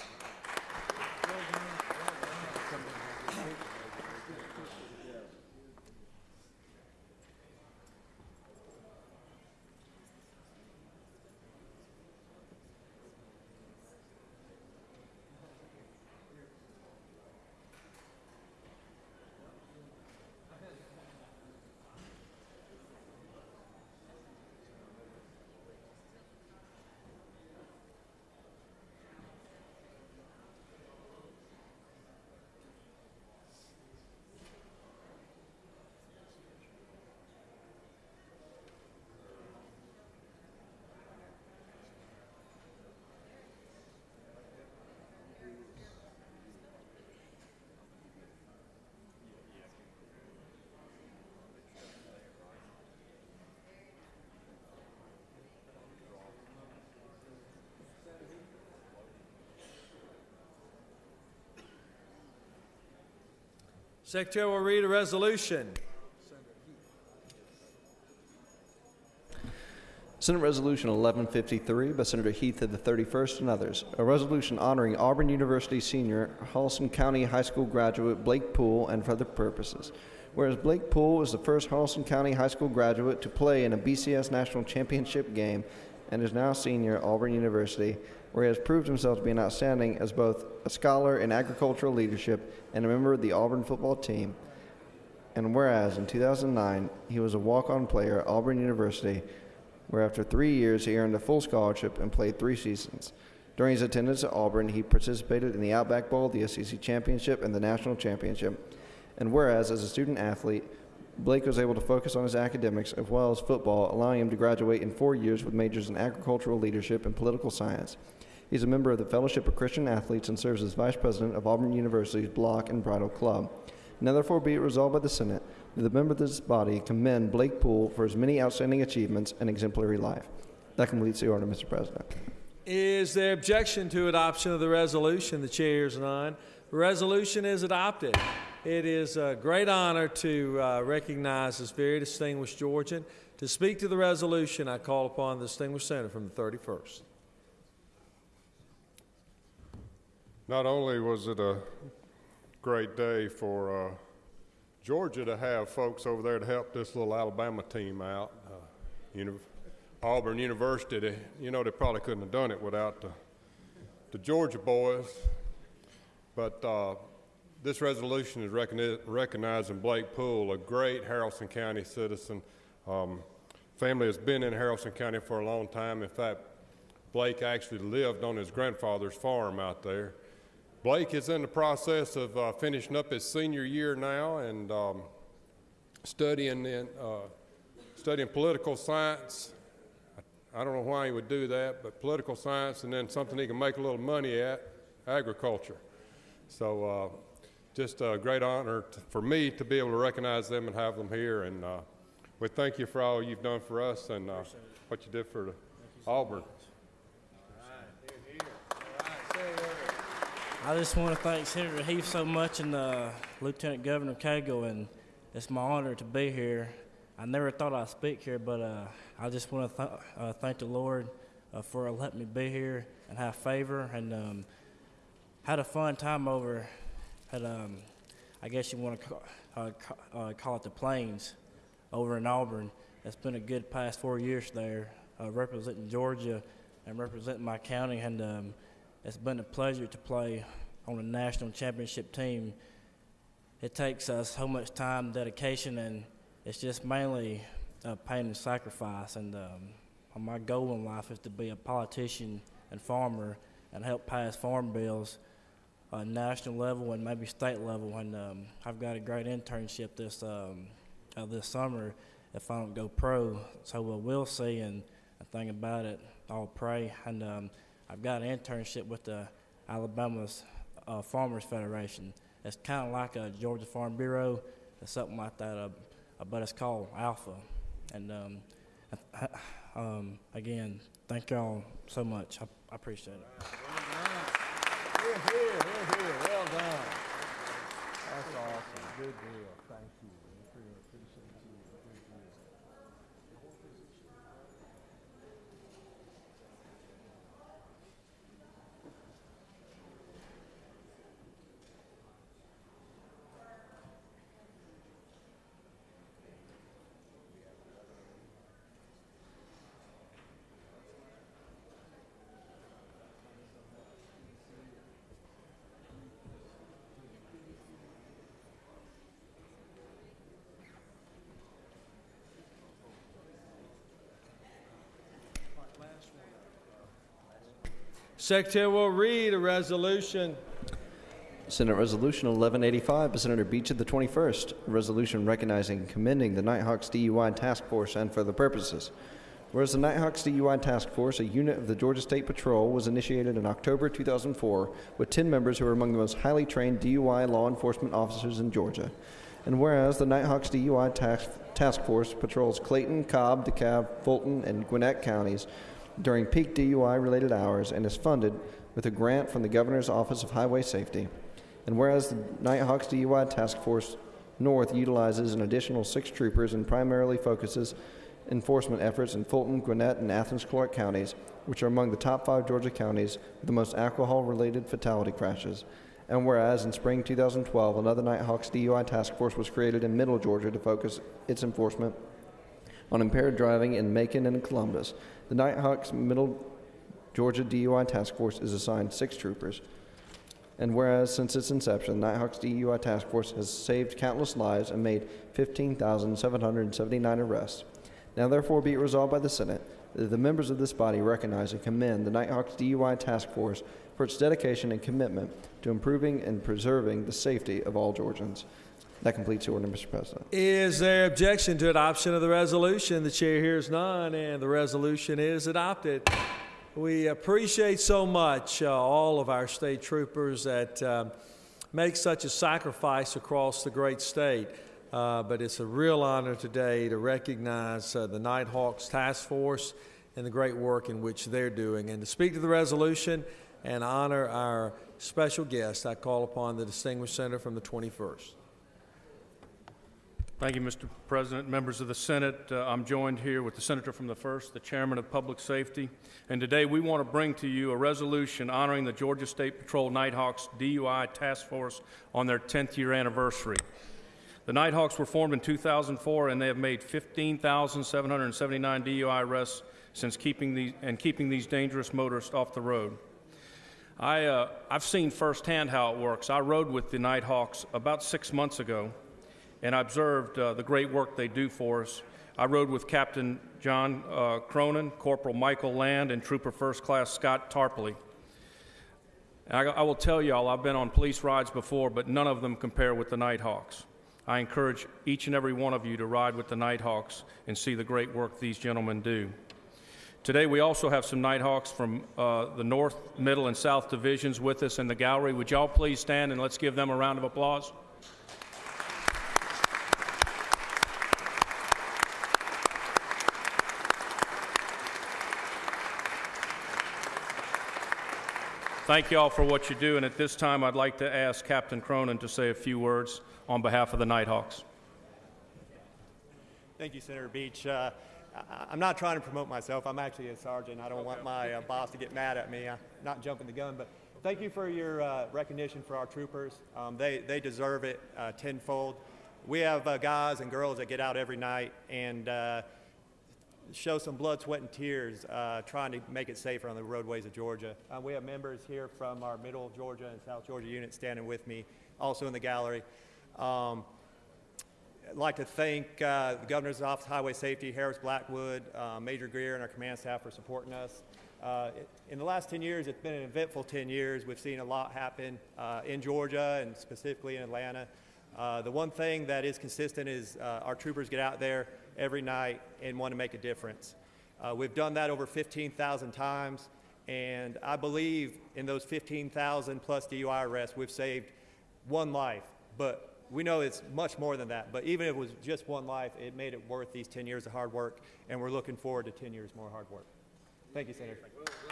Secretary will read a resolution. Senate Resolution 1153 by Senator Heath of the 31st and others. A resolution honoring Auburn University senior, Haralson County High School graduate Blake Poole and for other purposes. Whereas Blake Poole is the first Haralson County High School graduate to play in a BCS National Championship game and is now a senior at Auburn University, where he has proved himself to be an outstanding as both a scholar in agricultural leadership and a member of the Auburn football team. And whereas in 2009, he was a walk-on player at Auburn University, where after 3 years he earned a full scholarship and played 3 seasons. During his attendance at Auburn, he participated in the Outback Bowl, the SEC Championship, and the National Championship. And whereas, as a student athlete, Blake was able to focus on his academics as well as football, allowing him to graduate in 4 years with majors in agricultural leadership and political science. He's a member of the Fellowship of Christian Athletes and serves as vice president of Auburn University's Block and Bridal Club. Now therefore be it resolved by the Senate that the members of this body commend Blake Poole for his many outstanding achievements and exemplary life. That completes the order, Mr. President. Is there objection to adoption of the resolution? The chair hears none. The resolution is adopted. It is a great honor to recognize this very distinguished Georgian. To speak to the resolution, I call upon the distinguished senator from the 31st. Not only was it a great day for Georgia to have folks over there to help this little Alabama team out, Auburn University, they probably couldn't have done it without the Georgia boys, but this resolution is recognizing Blake Poole, a great Haralson County citizen. Family has been in Haralson County for a long time. In fact, Blake actually lived on his grandfather's farm out there. Blake is in the process of finishing up his senior year now and studying political science. I don't know why he would do that, but political science, and then something he can make a little money at agriculture. So just a great honor for me to be able to recognize them and have them here. And we thank you for all you've done for us and what you did for Auburn. I just want to thank Senator Heath so much and Lieutenant Governor Cagle, and it's my honor to be here. I never thought I'd speak here, but I just want to thank the Lord for letting me be here and have favor, and had a fun time over at, I guess you want to call it the Plains over in Auburn. It's been a good past 4 years there, representing Georgia and representing my county, and it's been a pleasure to play on a national championship team. It takes so much time, dedication, and it's just mainly pain and sacrifice. And my goal in life is to be a politician and farmer and help pass farm bills at national level and maybe state level. And I've got a great internship this summer if I don't go pro. So we'll see. And the thing about it, I'll pray. And I've got an internship with the Alabama's Farmers Federation. It's kind of like a Georgia Farm Bureau or something like that, but it's called Alpha. And again, thank y'all so much. I appreciate it. Here. Well done. That's awesome. Good deal. Thank you. Appreciate you. Good deal. Secretary will read a resolution. Senate Resolution 1185 by Senator Beach of the 21st, a resolution recognizing and commending the Nighthawks DUI Task Force and for other purposes. Whereas the Nighthawks DUI Task Force, a unit of the Georgia State Patrol, was initiated in October 2004 with 10 members who are among the most highly trained DUI law enforcement officers in Georgia. And whereas the Nighthawks DUI Task Force patrols Clayton, Cobb, DeKalb, Fulton, and Gwinnett counties during peak DUI-related hours and is funded with a grant from the Governor's Office of Highway Safety. And whereas the Nighthawks DUI Task Force North utilizes an additional 6 troopers and primarily focuses enforcement efforts in Fulton, Gwinnett, and Athens-Clarke counties, which are among the top 5 Georgia counties with the most alcohol-related fatality crashes. And whereas in spring 2012, another Nighthawks DUI Task Force was created in Middle Georgia to focus its enforcement on impaired driving in Macon and Columbus. The Nighthawks Middle Georgia DUI Task Force is assigned 6 troopers. And whereas since its inception, the Nighthawks DUI Task Force has saved countless lives and made 15,779 arrests. Now therefore be it resolved by the Senate that the members of this body recognize and commend the Nighthawks DUI Task Force for its dedication and commitment to improving and preserving the safety of all Georgians. That completes the order, Mr. President. Is there objection to adoption of the resolution? The chair hears none, and the resolution is adopted. We appreciate so much all of our state troopers that make such a sacrifice across the great state. But it's a real honor today to recognize the Nighthawks Task Force and the great work in which they're doing. And to speak to the resolution and honor our special guest, I call upon the distinguished senator from the 21st. Thank you, Mr. President. Members of the Senate, I'm joined here with the senator from the 1st, the chairman of Public Safety, and today we want to bring to you a resolution honoring the Georgia State Patrol Nighthawks DUI Task Force on their 10th year anniversary. The Nighthawks were formed in 2004, and they have made 15,779 DUI arrests since keeping these dangerous motorists off the road. I've seen firsthand how it works. I rode with the Nighthawks about 6 months ago, and I observed the great work they do for us. I rode with Captain John Cronin, Corporal Michael Land, and Trooper First Class Scott Tarpley. And I will tell y'all, I've been on police rides before, but none of them compare with the Nighthawks. I encourage each and every one of you to ride with the Nighthawks and see the great work these gentlemen do. Today, we also have some Nighthawks from the North, Middle, and South Divisions with us in the gallery. Would y'all please stand and let's give them a round of applause? Thank you all for what you do, and at this time I'd like to ask Captain Cronin to say a few words on behalf of the Nighthawks. Thank you, Senator Beach. I'm not trying to promote myself. I'm actually a sergeant. I don't want my boss to get mad at me. I'm not jumping the gun, but thank you for your recognition for our troopers. They deserve it tenfold. We have guys and girls that get out every night and show some blood, sweat, and tears trying to make it safer on the roadways of Georgia. We have members here from our Middle Georgia and South Georgia unit standing with me, also in the gallery. I'd like to thank the Governor's Office of Highway Safety, Harris Blackwood, Major Greer, and our command staff for supporting us. In the last 10 years, it's been an eventful 10 years. We've seen a lot happen in Georgia and specifically in Atlanta. The one thing that is consistent is our troopers get out there every night and want to make a difference. We've done that over 15,000 times, and I believe in those 15,000 plus DUI arrests, we've saved one life. But we know it's much more than that, but even if it was just one life, it made it worth these 10 years of hard work, and we're looking forward to 10 years more hard work. Thank you, Senator.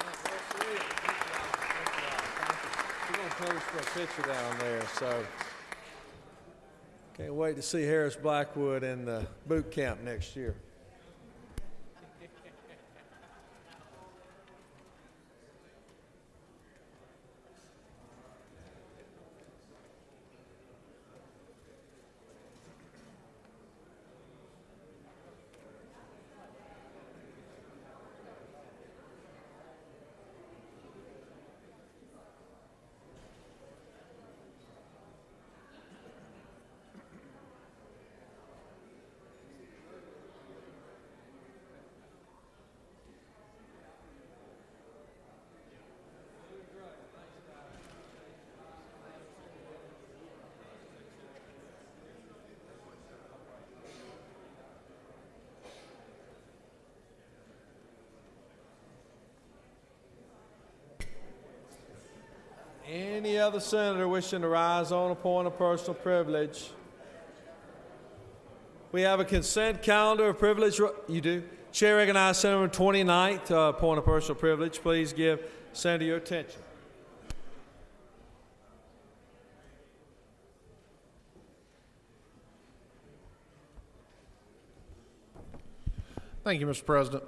We're going to post a picture down there, so can't wait to see Harris Blackwood in the boot camp next year. Any other senator wishing to rise on a point of personal privilege? We have a consent calendar of privilege. You do? Chair recognizes Senator 29th, point of personal privilege. Please give Senator your attention. Thank you, Mr. President.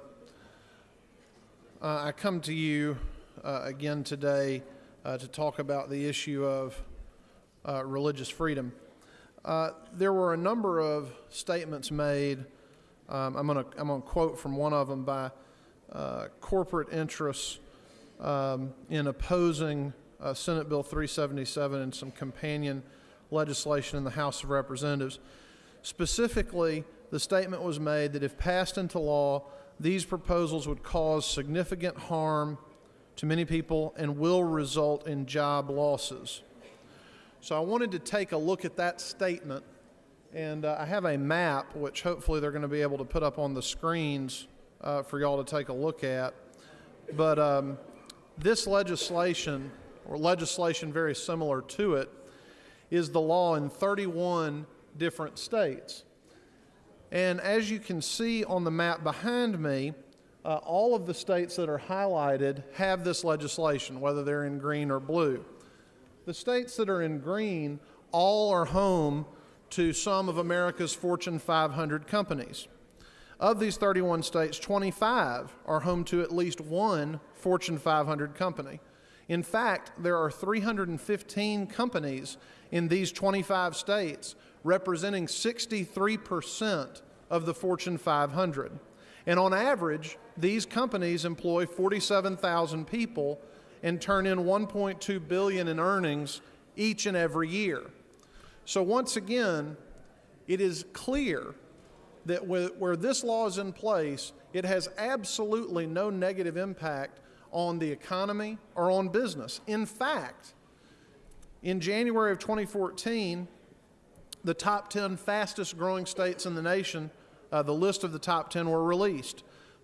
I come to you again today to talk about the issue of religious freedom. There were a number of statements made. I'm going to quote from one of them by corporate interests in opposing Senate Bill 377 and some companion legislation in the House of Representatives. Specifically, the statement was made that if passed into law, these proposals would cause significant harm to many people and will result in job losses. So I wanted to take a look at that statement, and I have a map which hopefully they're going to be able to put up on the screens for y'all to take a look at. But this legislation, or legislation very similar to it, is the law in 31 different states. And as you can see on the map behind me, all of the states that are highlighted have this legislation, whether they're in green or blue. The states that are in green all are home to some of America's Fortune 500 companies. Of these 31 states, 25 are home to at least one Fortune 500 company. In fact, there are 315 companies in these 25 states representing 63% of the Fortune 500. And on average, these companies employ 47,000 people and turn in $1.2 billion in earnings each and every year. So once again, it is clear that where this law is in place, it has absolutely no negative impact on the economy or on business. In fact, in January of 2014, the top 10 fastest growing states in the nation, the list of the top 10 were released.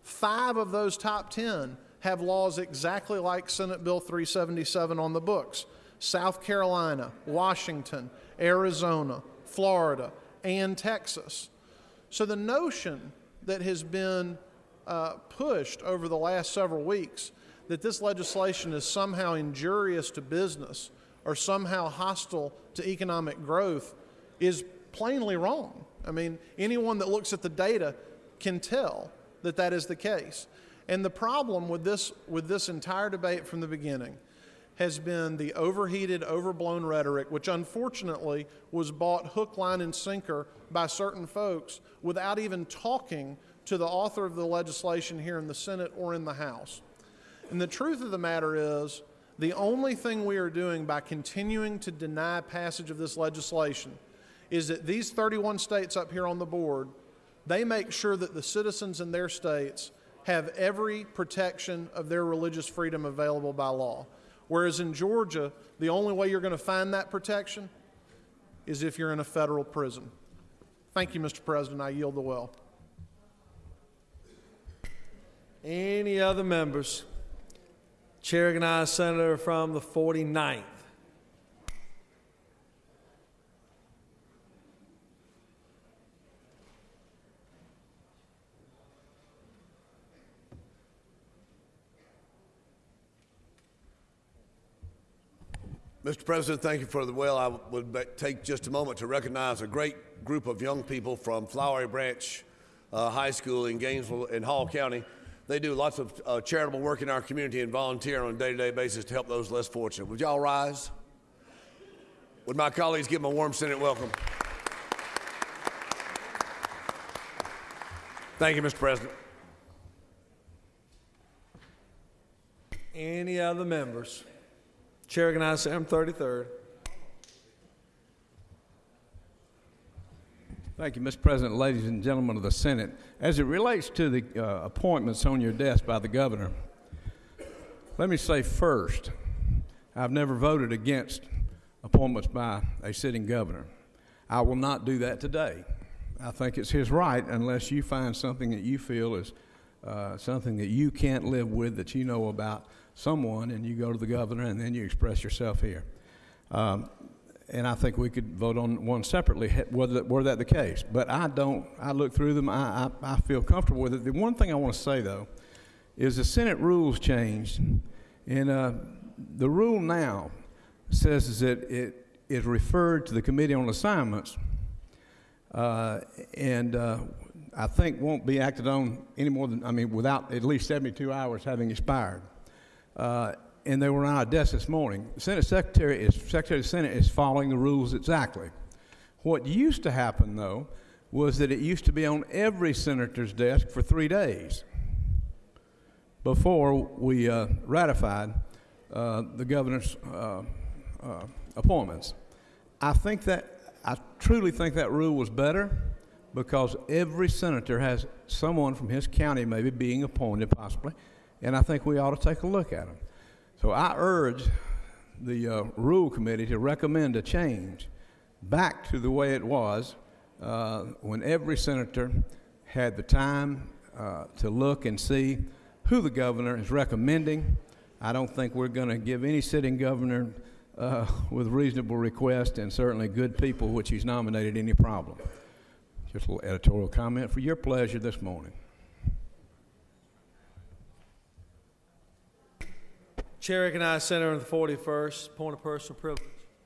5 of those top 10 have laws exactly like Senate Bill 377 on the books. South Carolina, Washington, Arizona, Florida, and Texas. So the notion that has been pushed over the last several weeks that this legislation is somehow injurious to business or somehow hostile to economic growth is plainly wrong. I mean, anyone that looks at the data can tell that that is the case. And the problem with this entire debate from the beginning has been the overheated, overblown rhetoric, which unfortunately was bought hook, line, and sinker by certain folks without even talking to the author of the legislation here in the Senate or in the House. And the truth of the matter is, the only thing we are doing by continuing to deny passage of this legislation is that these 31 states up here on the board, they make sure that the citizens in their states have every protection of their religious freedom available by law. Whereas in Georgia, the only way you're going to find that protection is if you're in a federal prison. Thank you, Mr. President. I yield the well. Any other members? Chair recognizes Senator from the 49th. Mr. President, thank you for the well. I would take just a moment to recognize a great group of young people from Flowery Branch High School in Gainesville in Hall County. They do lots of charitable work in our community and volunteer on a day-to-day basis to help those less fortunate. Would y'all rise? Would my colleagues give them a warm Senate welcome? Thank you, Mr. President. Any other members? Chair recognizes Senator from 33rd. Thank you, Mr. President, ladies and gentlemen of the Senate. As it relates to the appointments on your desk by the governor, let me say first, I've never voted against appointments by a sitting governor. I will not do that today. I think it's his right unless you find something that you feel is something that you can't live with, that you know about someone, and you go to the governor and then you express yourself here. And I think we could vote on one separately were that the case. But I don't. I look through them. I feel comfortable with it. The one thing I want to say, though, is the Senate rules changed. And the rule now says that it is referred to the Committee on Assignments and I think won't be acted on any more than, without at least 72 hours having expired. And they were on our desk this morning. The Secretary of the Senate is following the rules exactly. What used to happen, though, was that it used to be on every senator's desk for 3 days before we ratified the governor's appointments. I truly think that rule was better because every senator has someone from his county maybe being appointed possibly, and I think we ought to take a look at them. So I urge the Rule Committee to recommend a change back to the way it was when every senator had the time to look and see who the governor is recommending. I don't think we're going to give any sitting governor with reasonable request and certainly good people which he's nominated any problem. Just a little editorial comment for your pleasure this morning. Chair recognizes Senator in the 41st. Point of personal privilege.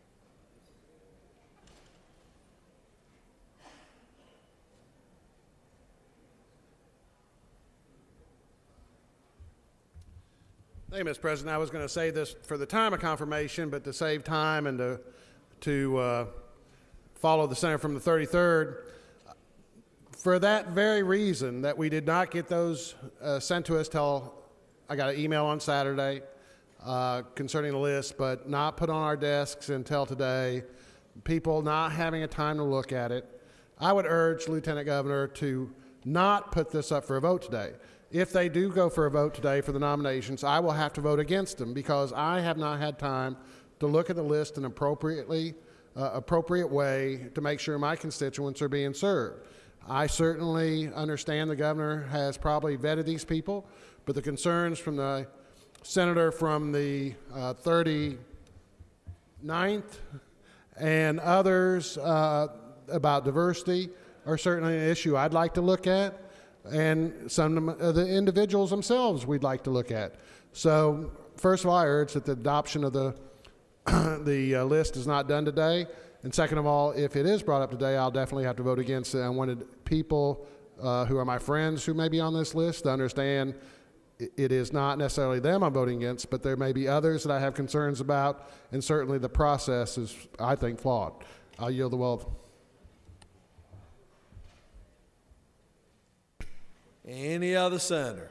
Thank you, Mr. President. I was going to say this for the time of confirmation, but to save time and to follow the senator from the 33rd, for that very reason that we did not get those sent to us till I got an email on Saturday concerning the list, but not put on our desks until today, people not having a time to look at it, I would urge Lieutenant Governor to not put this up for a vote today. If they do go for a vote today for the nominations, I will have to vote against them because I have not had time to look at the list in an appropriate way to make sure my constituents are being served. I certainly understand the governor has probably vetted these people, but the concerns from the senator from the 39th and others about diversity are certainly an issue I'd like to look at, and some of the individuals themselves we'd like to look at. So first of all, I urge that the adoption of the list is not done today. And second of all, if it is brought up today, I'll definitely have to vote against it. I wanted people who are my friends who may be on this list to understand it is not necessarily them I'm voting against, but there may be others that I have concerns about, and certainly the process is, I think, flawed. I'll yield the wealth. Any other senator?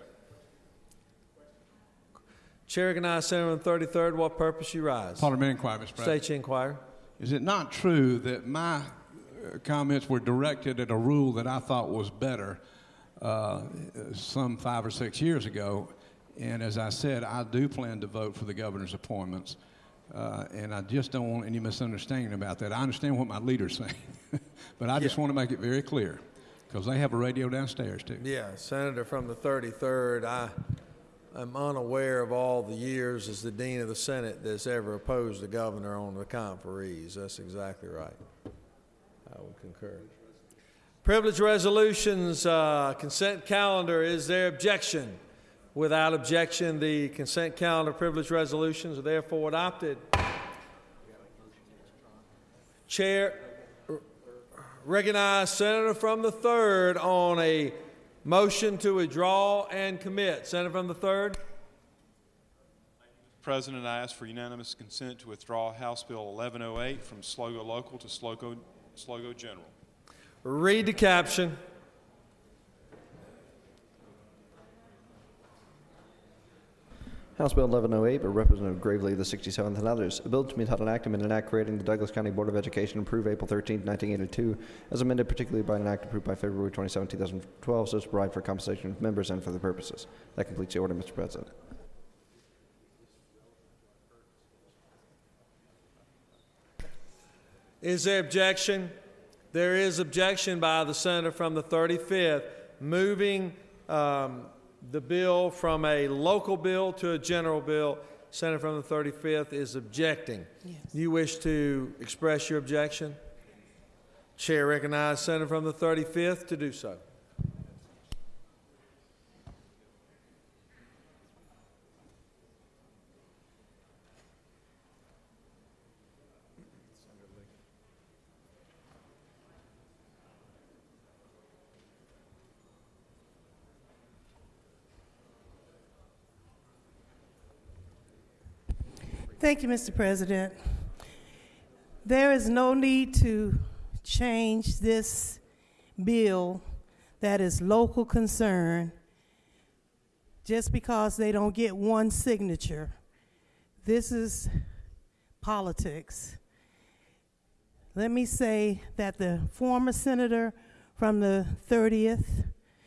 Chair recognizes Senator on the 33rd. What purpose you rise? Parliamentary inquiry, Mr. President. State your inquiry. Is it not true that my comments were directed at a rule that I thought was better some 5 or 6 years ago? And as I said, I do plan to vote for the governor's appointments. And I just don't want any misunderstanding about that. I understand what my leader's saying, but I just want to make it very clear, because they have a radio downstairs, too. Yeah, Senator from the 33rd, I'm unaware of all the years as the Dean of the Senate that's ever opposed the governor on the conferees. That's exactly right. I would concur. Privilege resolutions, consent calendar. Is there objection? Without objection, the consent calendar privilege resolutions are therefore adopted. Chair recognize Senator from the 3rd on a motion to withdraw and commit. Senator from the 3rd. President, I ask for unanimous consent to withdraw House Bill 1108 from SLOGO Local to SLOGO General. Read the caption. House Bill 1108 by Representative Gravely, the 67th, and others. A bill to be entitled Enactment and Act creating the Douglas County Board of Education, approved April 13, 1982, as amended particularly by an act approved by February 27, 2012, so as to provide for compensation of members and for the purposes. That completes the order, Mr. President. Is there objection? There is objection by the senator from the 35th, moving the bill from a local bill to a general bill. Senator from the 35th is objecting. Yes. You wish to express your objection? Chair recognizes Senator from the 35th to do so. Thank you, Mr. President. There is no need to change this bill that is local concern just because they don't get one signature. This is politics. Let me say that the former senator from the 30th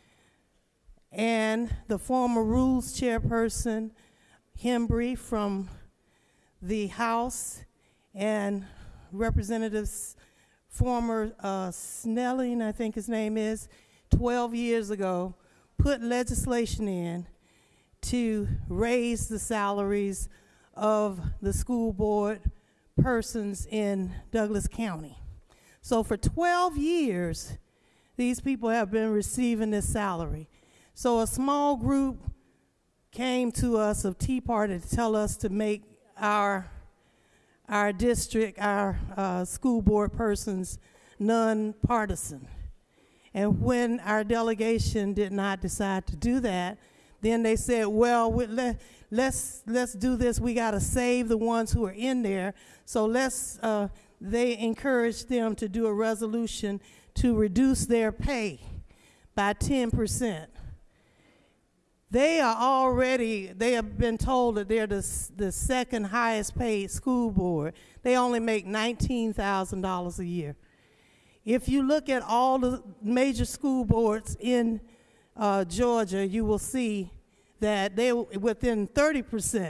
and the former rules chairperson, Hembry, from the House, and Representatives former Snelling, I think his name is, 12 years ago, put legislation in to raise the salaries of the school board persons in Douglas County. So for 12 years, these people have been receiving this salary. So a small group came to us of Tea Party to tell us to make our district, our school board persons non-partisan. And when our delegation did not decide to do that, then they said, well, let's do this. We got to save the ones who are in there. So they encouraged them to do a resolution to reduce their pay by 10%. They have been told that they're the second highest paid school board. They only make $19,000 a year. If you look at all the major school boards in Georgia, you will see that they're within 30%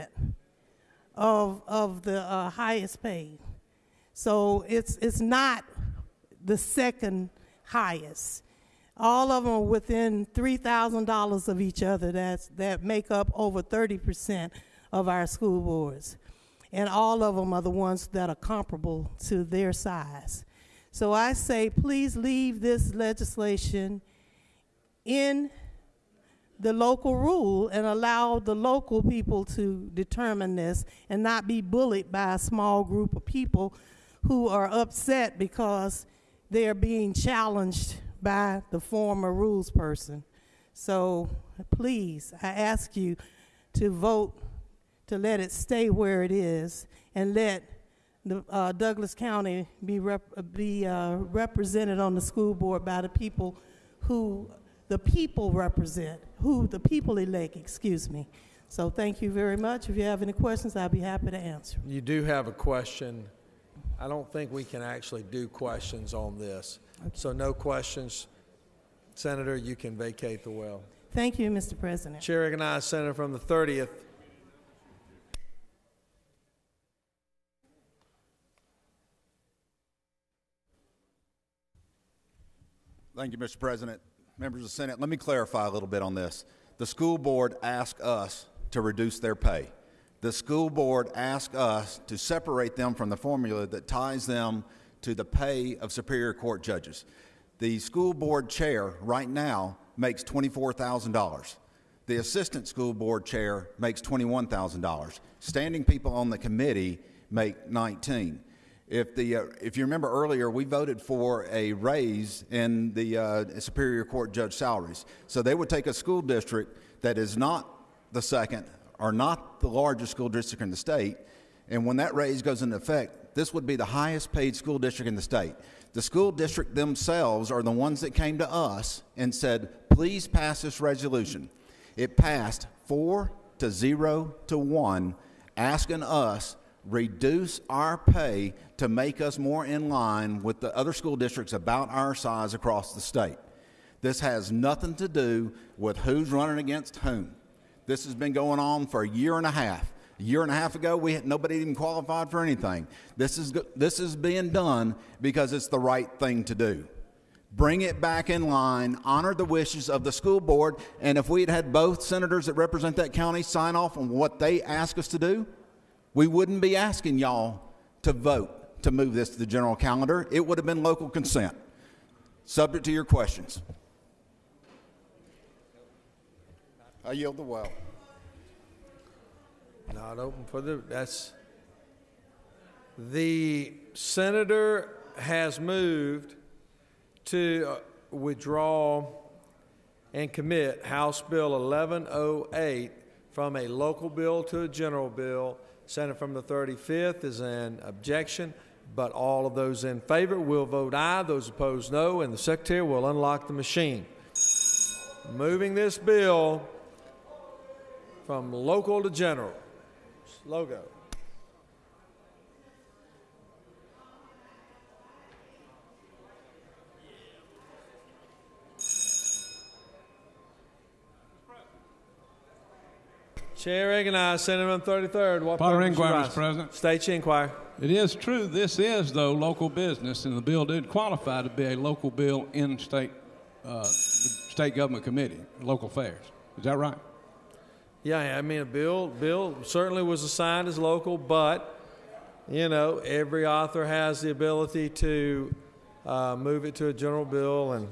of the highest paid. So it's not the second highest. All of them are within $3,000 of each other. That make up over 30% of our school boards. And all of them are the ones that are comparable to their size. So I say, please leave this legislation in the local rule and allow the local people to determine this and not be bullied by a small group of people who are upset because they are being challenged by the former rules person. So please, I ask you to vote to let it stay where it is and let the Douglas County be represented on the school board by the people who the people represent, who the people elect, excuse me. So thank you very much. If you have any questions, I'll be happy to answer. You do have a question. I don't think we can actually do questions on this. Okay. So no questions. Senator, you can vacate the well. Thank you, Mr. President. Chair recognizes Senator from the 30th. Thank you, Mr. President. Members of the Senate, let me clarify a little bit on this. The school board asked us to reduce their pay. The school board asked us to separate them from the formula that ties them to the pay of Superior Court judges. The school board chair right now makes $24,000. The assistant school board chair makes $21,000. Standing people on the committee make $19,000. If you remember earlier, we voted for a raise in the Superior Court judge salaries. So they would take a school district that is not the second or not the largest school district in the state, and when that raise goes into effect, this would be the highest paid school district in the state. The school district themselves are the ones that came to us and said, please pass this resolution. It passed 4-0 to 1, asking us reduce our pay to make us more in line with the other school districts about our size across the state. This has nothing to do with who's running against whom. This has been going on for a year and a half. A year and a half ago, nobody even qualified for anything. This is being done because it's the right thing to do. Bring it back in line, honor the wishes of the school board, and if we had had both senators that represent that county sign off on what they ask us to do, we wouldn't be asking y'all to vote to move this to the general calendar. It would have been local consent. Subject to your questions. I yield the well. Not open for the senator has moved to withdraw and commit House Bill 1108 from a local bill to a general bill. Senator from the 35th is an objection, but all of those in favor will vote aye. Those opposed, no, and the Secretary will unlock the machine. Moving this bill from local to general. Logo. Chair recognizes Senator from the 33rd. What Part of purpose inquiry, you rise? Mr. President. State your inquiry. It is true. This is, though, local business, and the bill did qualify to be a local bill in state government committee, local affairs. Is that right? Yeah, I mean, a bill certainly was assigned as local, but, you know, every author has the ability to move it to a general bill. And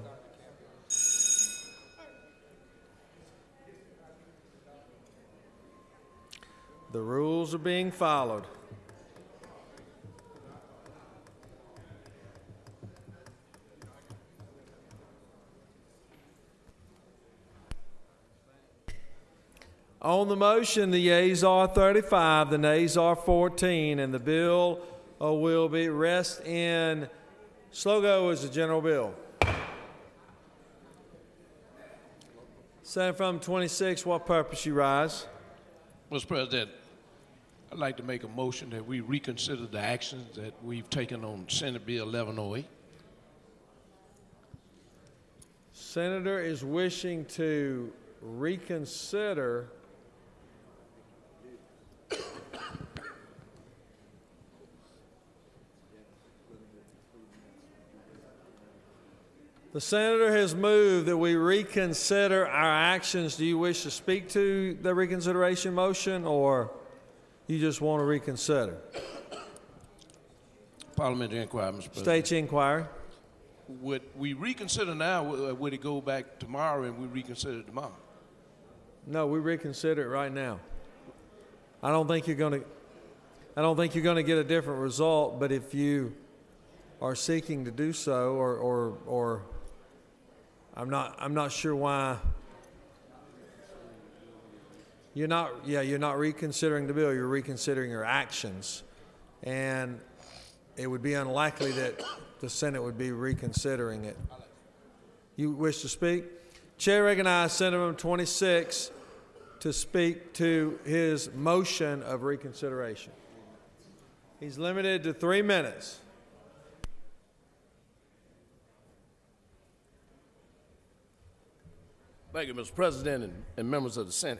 the rules are being followed. On the motion, the yeas are 35, the nays are 14, and the bill will be rest in SLOGO as a general bill. Senator from 26, what purpose you rise? Mr. President, I'd like to make a motion that we reconsider the actions that we've taken on Senate Bill 1108. Senator is wishing to reconsider The senator has moved that we reconsider our actions. Do you wish to speak to the reconsideration motion, or you just want to reconsider? Parliamentary inquiry, Mr. President. State your inquiry. Would we reconsider now, or would it go back tomorrow and we reconsider it tomorrow? No, we reconsider it right now. I don't think you're going to get a different result, but if you are seeking to do so, or I'm not sure why you're not reconsidering the bill, you're reconsidering your actions. And it would be unlikely that the Senate would be reconsidering it. You wish to speak? Chair recognizes Senator 26 to speak to his motion of reconsideration. He's limited to 3 minutes. Thank you, Mr. President and members of the Senate.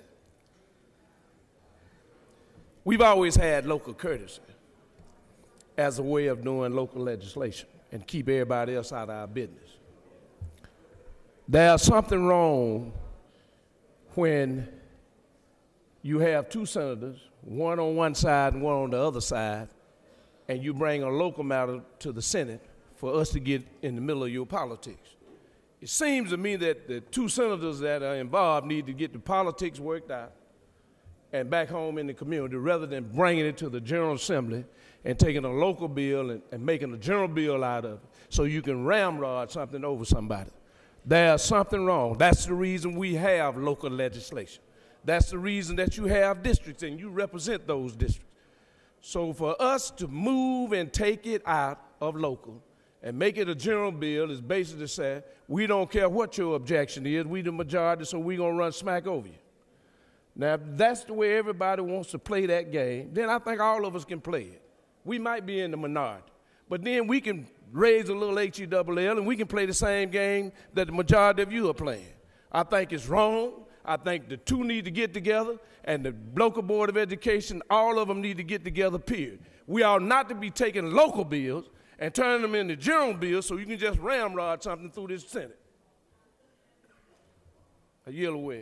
We've always had local courtesy as a way of doing local legislation and keep everybody else out of our business. There's something wrong when you have two senators, one on one side and one on the other side, and you bring a local matter to the Senate for us to get in the middle of your politics. It seems to me that the two senators that are involved need to get the politics worked out and back home in the community rather than bringing it to the General Assembly and taking a local bill and making a general bill out of it so you can ramrod something over somebody. There's something wrong. That's the reason we have local legislation. That's the reason that you have districts and you represent those districts. So for us to move and take it out of local and make it a general bill is basically say, we don't care what your objection is, we the majority, so we're going to run smack over you. Now, if that's the way everybody wants to play that game, then I think all of us can play it. We might be in the minority, but then we can raise a little HELL and we can play the same game that the majority of you are playing. I think it's wrong. I think the two need to get together, and the local board of education, all of them need to get together, period. We are not to be taking local bills and turning them into general bills so you can just ramrod something through this Senate. A yellow well.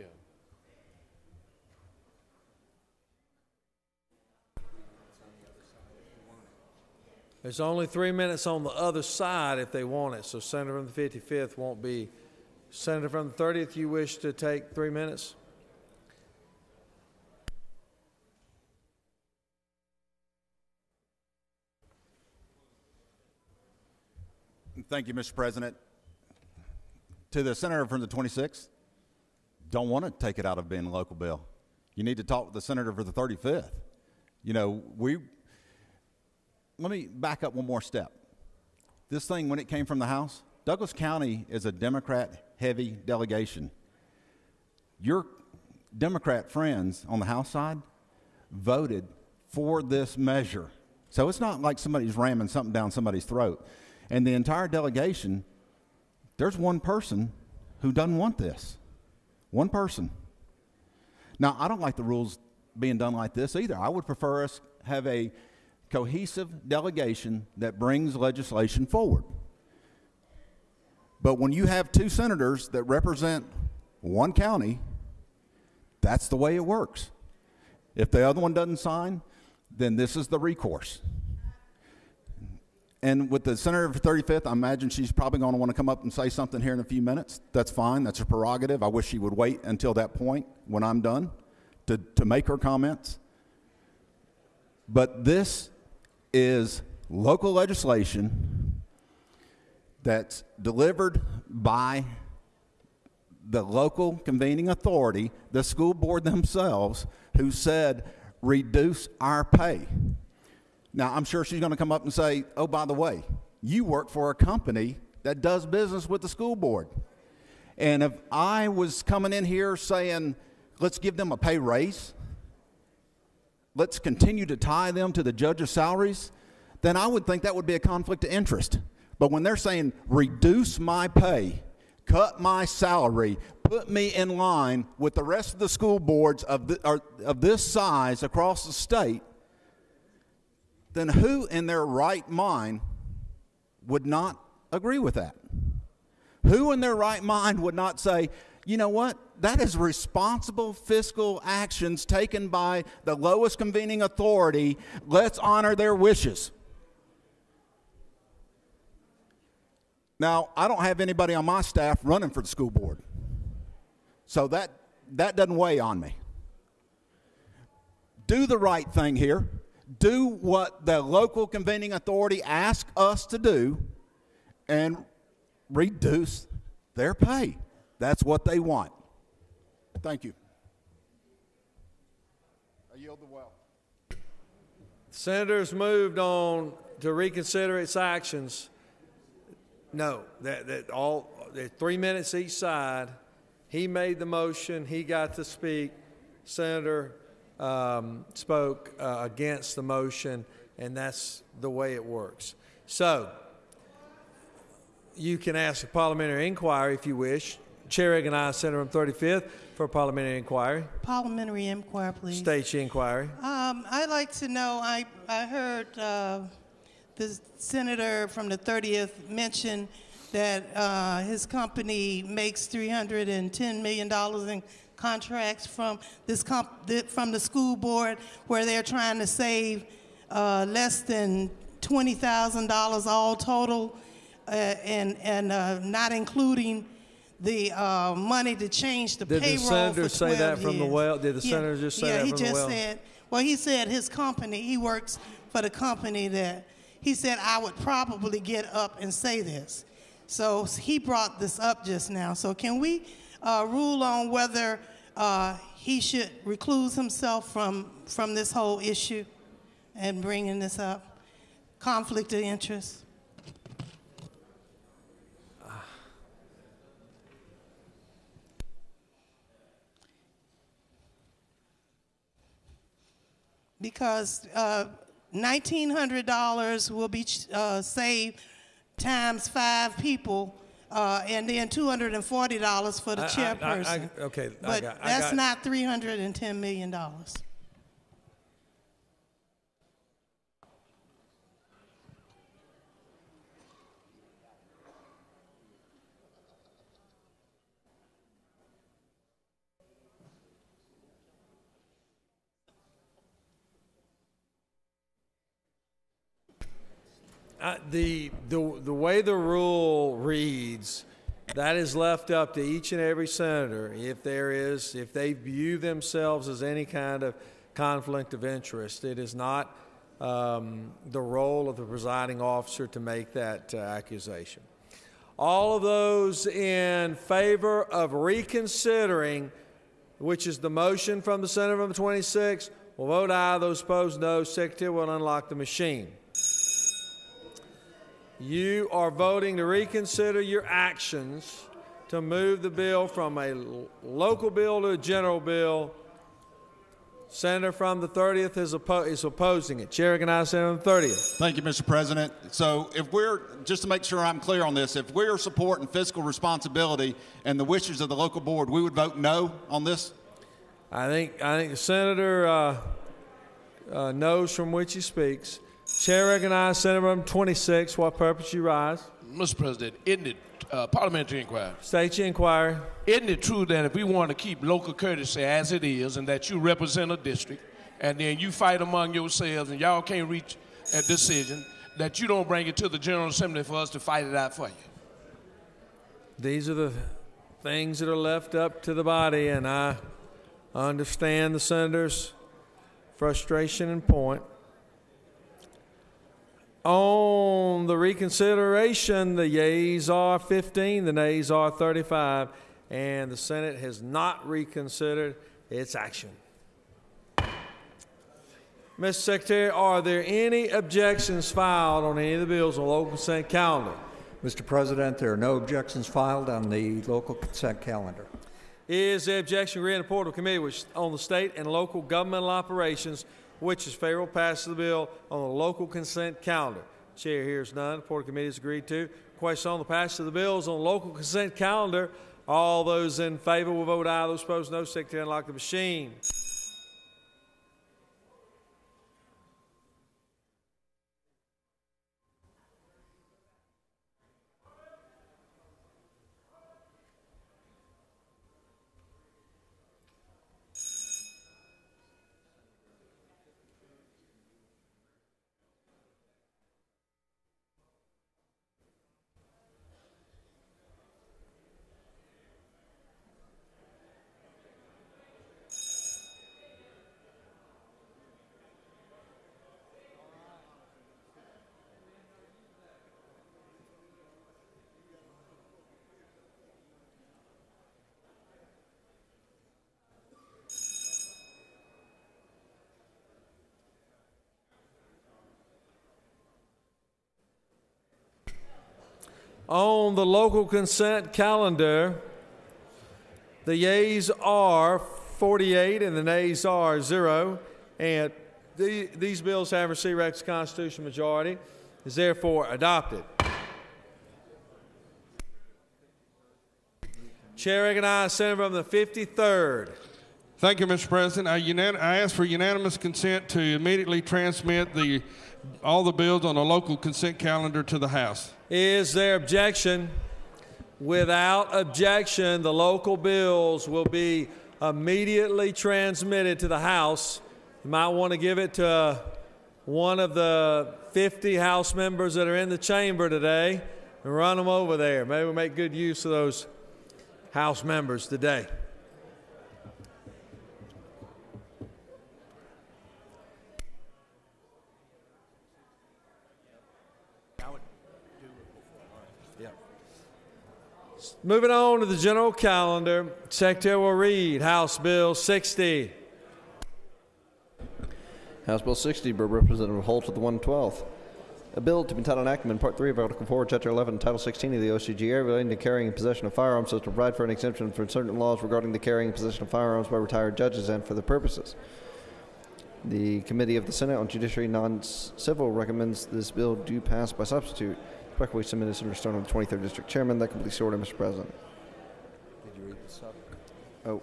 There's only 3 minutes on the other side if they want it, so Senator from the 55th won't be. Senator from the 30th, you wish to take 3 minutes? Thank you, Mr. President. To the senator from the 26th, don't want to take it out of being a local bill. You need to talk with the senator for the 35th. You know, let me back up one more step. This thing, when it came from the House, Douglas County is a Democrat-heavy delegation. Your Democrat friends on the House side voted for this measure. So it's not like somebody's ramming something down somebody's throat. And the entire delegation, there's one person who doesn't want this. One person. Now, I don't like the rules being done like this either. I would prefer us have a cohesive delegation that brings legislation forward. But when you have two senators that represent one county, that's the way it works. If the other one doesn't sign, then this is the recourse. And with the senator for 35th, I imagine she's probably going to want to come up and say something here in a few minutes. That's fine. That's her prerogative. I wish she would wait until that point when I'm done to make her comments. But this is local legislation that's delivered by the local convening authority, the school board themselves, who said, reduce our pay. Now, I'm sure she's going to come up and say, oh, by the way, you work for a company that does business with the school board. And if I was coming in here saying, let's give them a pay raise, let's continue to tie them to the judge's salaries, then I would think that would be a conflict of interest. But when they're saying, reduce my pay, cut my salary, put me in line with the rest of the school boards of this size across the state, then who in their right mind would not agree with that? Who in their right mind would not say, you know what, that is responsible fiscal actions taken by the lowest convening authority. Let's honor their wishes. Now, I don't have anybody on my staff running for the school board, so that doesn't weigh on me. Do the right thing here. Do what the local convening authority asks us to do and reduce their pay. That's what they want. Thank you. I yield the well. Senators moved on to reconsider its actions. No, they're 3 minutes each side. He made the motion. He got to speak. Senator spoke against the motion, and that's the way it works. So you can ask a parliamentary inquiry if you wish. Chair recognizes Senator from 35th for a parliamentary inquiry. Parliamentary inquiry, please. State your inquiry. I'd like to know, I heard the senator from the 30th mention that his company makes $310 million in contracts from from the school board, where they're trying to save less than $20,000 all total, and not including the money to change the payroll for 12 years. Did the senator say that from the well? Did the senator just say that from the well? Yeah, he just said, well, he said his company, he works for the company that, he said, I would probably get up and say this. So he brought this up just now. So can we rule on whether he should recluse himself from this whole issue and bringing this up? Conflict of interest. Because $1,900 will be saved times 5 people, and then $240 for the chairperson. That's not $310 million. The way the rule reads, that is left up to each and every senator if they view themselves as any kind of conflict of interest. It is not the role of the presiding officer to make that accusation. All of those in favor of reconsidering, which is the motion from the senator from 26, will vote aye. Those opposed, no. Secretary will unlock the machine. You are voting to reconsider your actions to move the bill from a local bill to a general bill. Senator from the 30th is opposing it. Chair recognizes Senator from the 30th. Thank you, Mr. President. So if we're, just to make sure I'm clear on this, if we're supporting fiscal responsibility and the wishes of the local board, we would vote no on this? I think the senator knows from which he speaks. Chair recognizes Senator from 26. What purpose you rise? Mr. President, isn't it parliamentary inquiry? State your inquiry. Isn't it true that if we want to keep local courtesy as it is, and that you represent a district, and then you fight among yourselves and y'all can't reach a decision, that you don't bring it to the General Assembly for us to fight it out for you? These are the things that are left up to the body, and I understand the senator's frustration and point. On the reconsideration, the yeas are 15, the nays are 35, and the Senate has not reconsidered its action. Mr. Secretary, are there any objections filed on any of the bills on the local consent calendar? Mr. President, there are no objections filed on the local consent calendar. Is the objection read in the report of committee on the state and local governmental operations, which is favorable passage of the bill on the local consent calendar? Chair hears none. Report of committee is agreed to. Question on the passage of the bills on the local consent calendar. All those in favor will vote aye. Those opposed, no. Secretary, unlock the machine. On the local consent calendar, the yeas are 48 and the nays are 0. And these bills have received requisite constitutional majority, is therefore adopted. Chair recognizes Senator from the 53rd. Thank you, Mr. President. I ask for unanimous consent to immediately transmit all the bills on the local consent calendar to the House. Is there objection? Without objection, the local bills will be immediately transmitted to the House. You might want to give it to one of the 50 House members that are in the chamber today and run them over there. Maybe we'll make good use of those House members today. Moving on to the general calendar, Secretary will read House Bill 60. House Bill 60 by Representative Holt of the 112th. A bill to be entitled Enactment, Part 3 of Article 4, Chapter 11, Title 16 of the OCGA relating to carrying and possession of firearms, so as to provide for an exemption from certain laws regarding the carrying and possession of firearms by retired judges and for the purposes. The Committee of the Senate on Judiciary Non-Civil recommends this bill do pass by substitute. Respectfully submitted, Senator Stone, of the 23rd District Chairman. That completes the order, Mr. President. Did you read the sub? Oh.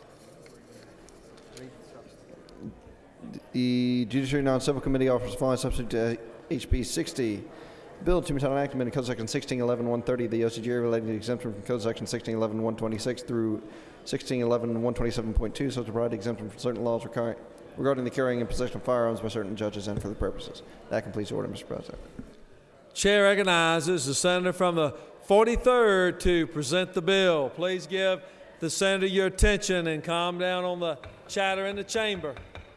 The Judiciary Non-Civil Committee offers the following substitute to HB 60. Bill to be entitled Enactment in Code Section 1611-130 of the OCGA relating to exemption from Code Section 1611-126 through 1611-127.2, so to provide exemption from certain laws regarding the carrying and possession of firearms by certain judges and for the purposes. That completes the order, Mr. President. Chair recognizes the senator from the 43rd to present the bill. Please give the senator your attention and calm down on the chatter in the chamber.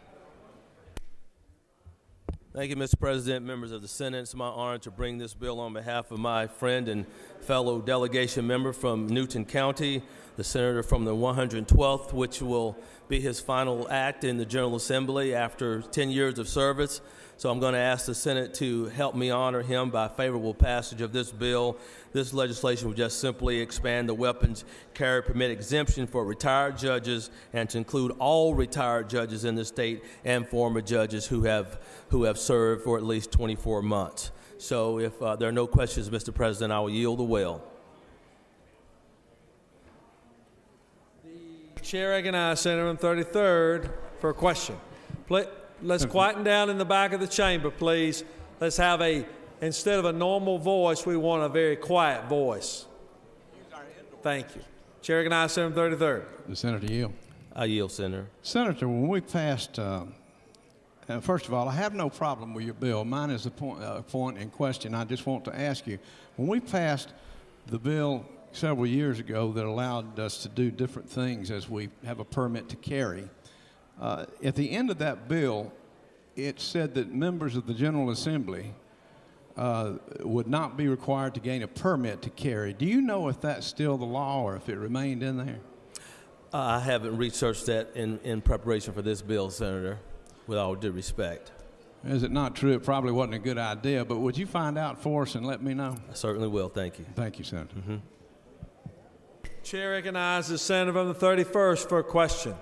Thank you, Mr. President, members of the Senate. It's my honor to bring this bill on behalf of my friend and fellow delegation member from Newton County, the senator from the 112th, which will be his final act in the General Assembly after 10 years of service. So I'm going to ask the Senate to help me honor him by favorable passage of this bill. This legislation will just simply expand the weapons carry permit exemption for retired judges and to include all retired judges in the state and former judges who have served for at least 24 months. So if there are no questions, Mr. President, I will yield the will. The chair recognizes Senator from 33rd for a question. Let's quieten down in the back of the chamber, please. Let's have instead of a normal voice, we want a very quiet voice. Thank you. Chair recognizes Senator from 33rd. The Senator yield. I yield, Senator. Senator, when we passed, first of all, I have no problem with your bill. Mine is the point in question. I just want to ask you, when we passed the bill several years ago that allowed us to do different things as we have a permit to carry, at the end of that bill, it said that members of the General Assembly would not be required to gain a permit to carry. Do you know if that's still the law or if it remained in there? I haven't researched that in preparation for this bill, Senator, with all due respect. Is it not true? It probably wasn't a good idea, but would you find out for us and let me know? I certainly will. Thank you. Thank you, Senator. Mm-hmm. Chair recognizes Senator from the 31st for a question.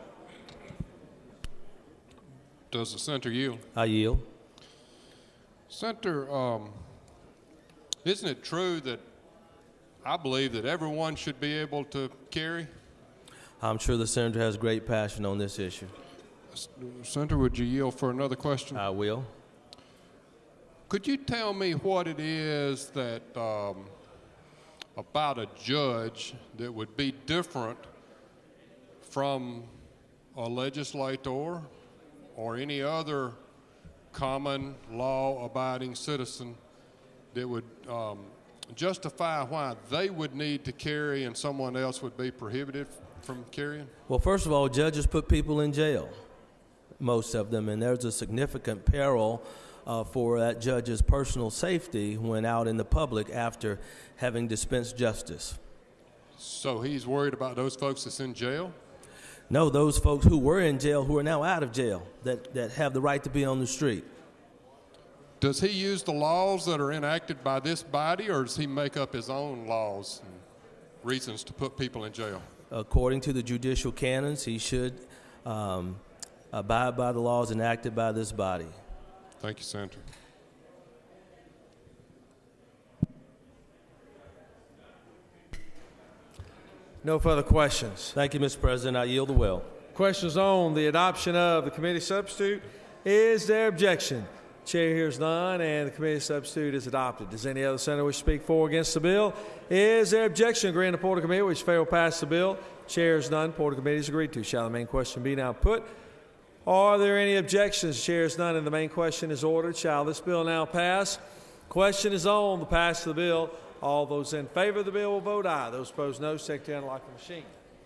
Does the senator yield? I yield. Senator, isn't it true that I believe that everyone should be able to carry? I'm sure the senator has great passion on this issue. Senator, would you yield for another question? I will. Could you tell me what it is that about a judge that would be different from a legislator or any other common law-abiding citizen that would justify why they would need to carry and someone else would be prohibited from carrying? Well, first of all, judges put people in jail, most of them, and there's a significant peril for that judge's personal safety when out in the public after having dispensed justice. So he's worried about those folks that's in jail? No, those folks who were in jail who are now out of jail that have the right to be on the street. Does he use the laws that are enacted by this body, or does he make up his own laws and reasons to put people in jail? According to the judicial canons, he should abide by the laws enacted by this body. Thank you, Senator. No further questions. Thank you, Mr. President. I yield the will. Questions on the adoption of the committee substitute. Is there objection? Chair hears none, and the committee substitute is adopted. Does any other senator wish to speak for or against the bill? Is there objection? Agreeing to report of committee which fail pass the bill. Chair hears none. Report of committee is agreed to. Shall the main question be now put? Are there any objections? Chair hears none, and the main question is ordered. Shall this bill now pass? Question is on the pass of the bill. All those in favor of the bill will vote aye. Those opposed, no. Secretary, unlock the machine.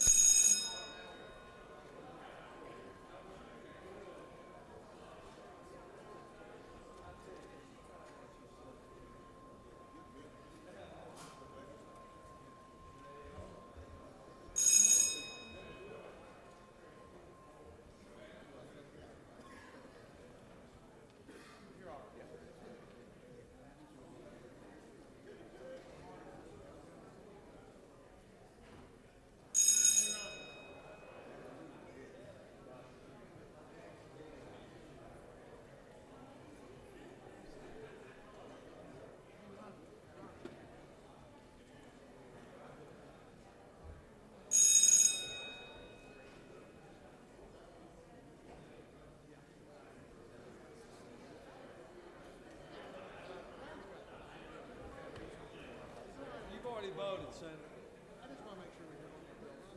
Voted, Senator. I just want to make sure we hear what the bill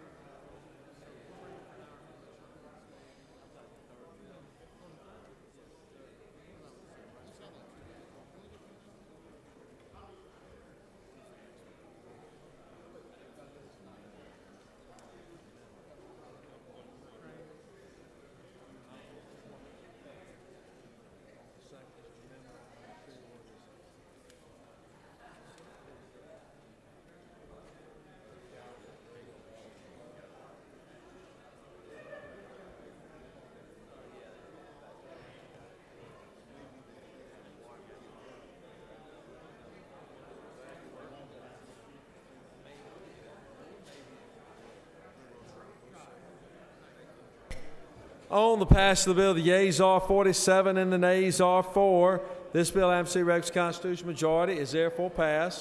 On the pass of the bill, the yeas are 47 and the nays are 4. This bill absolutely records constitutional majority is therefore passed.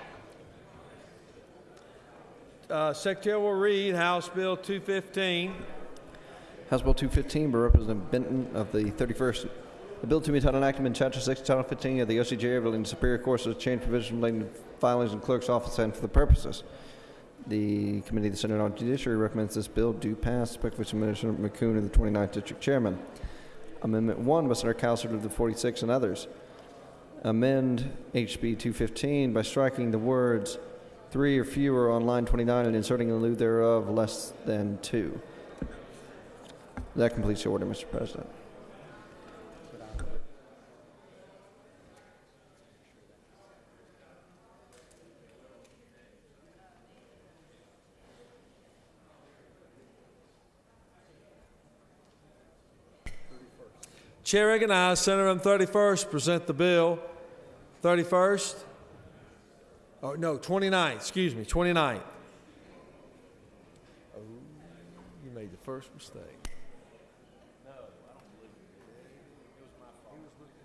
Secretary will read House Bill 215. House Bill 215 by Representative Benton of the 31st. The bill to be entitled enactment in Chapter 6, Title 15 of the OCGA relating to Superior Courts to change provisions relating to filings in clerk's office and for the purposes. The Committee of the Senate on Judiciary recommends this bill do pass. Respectfully submitted, Senator McCoon of the 29th District Chairman. Amendment 1 by Senator Cowsert of the 46 and others. Amend HB 215 by striking the words 3 or fewer on line 29 and inserting in lieu thereof less than 2. That completes the order, Mr. President. Chair recognizes Senator from 31st present the bill. 31st? Oh, no, 29th. Excuse me, 29th. Oh, you made the first mistake. No, I don't believe it. It was my fault.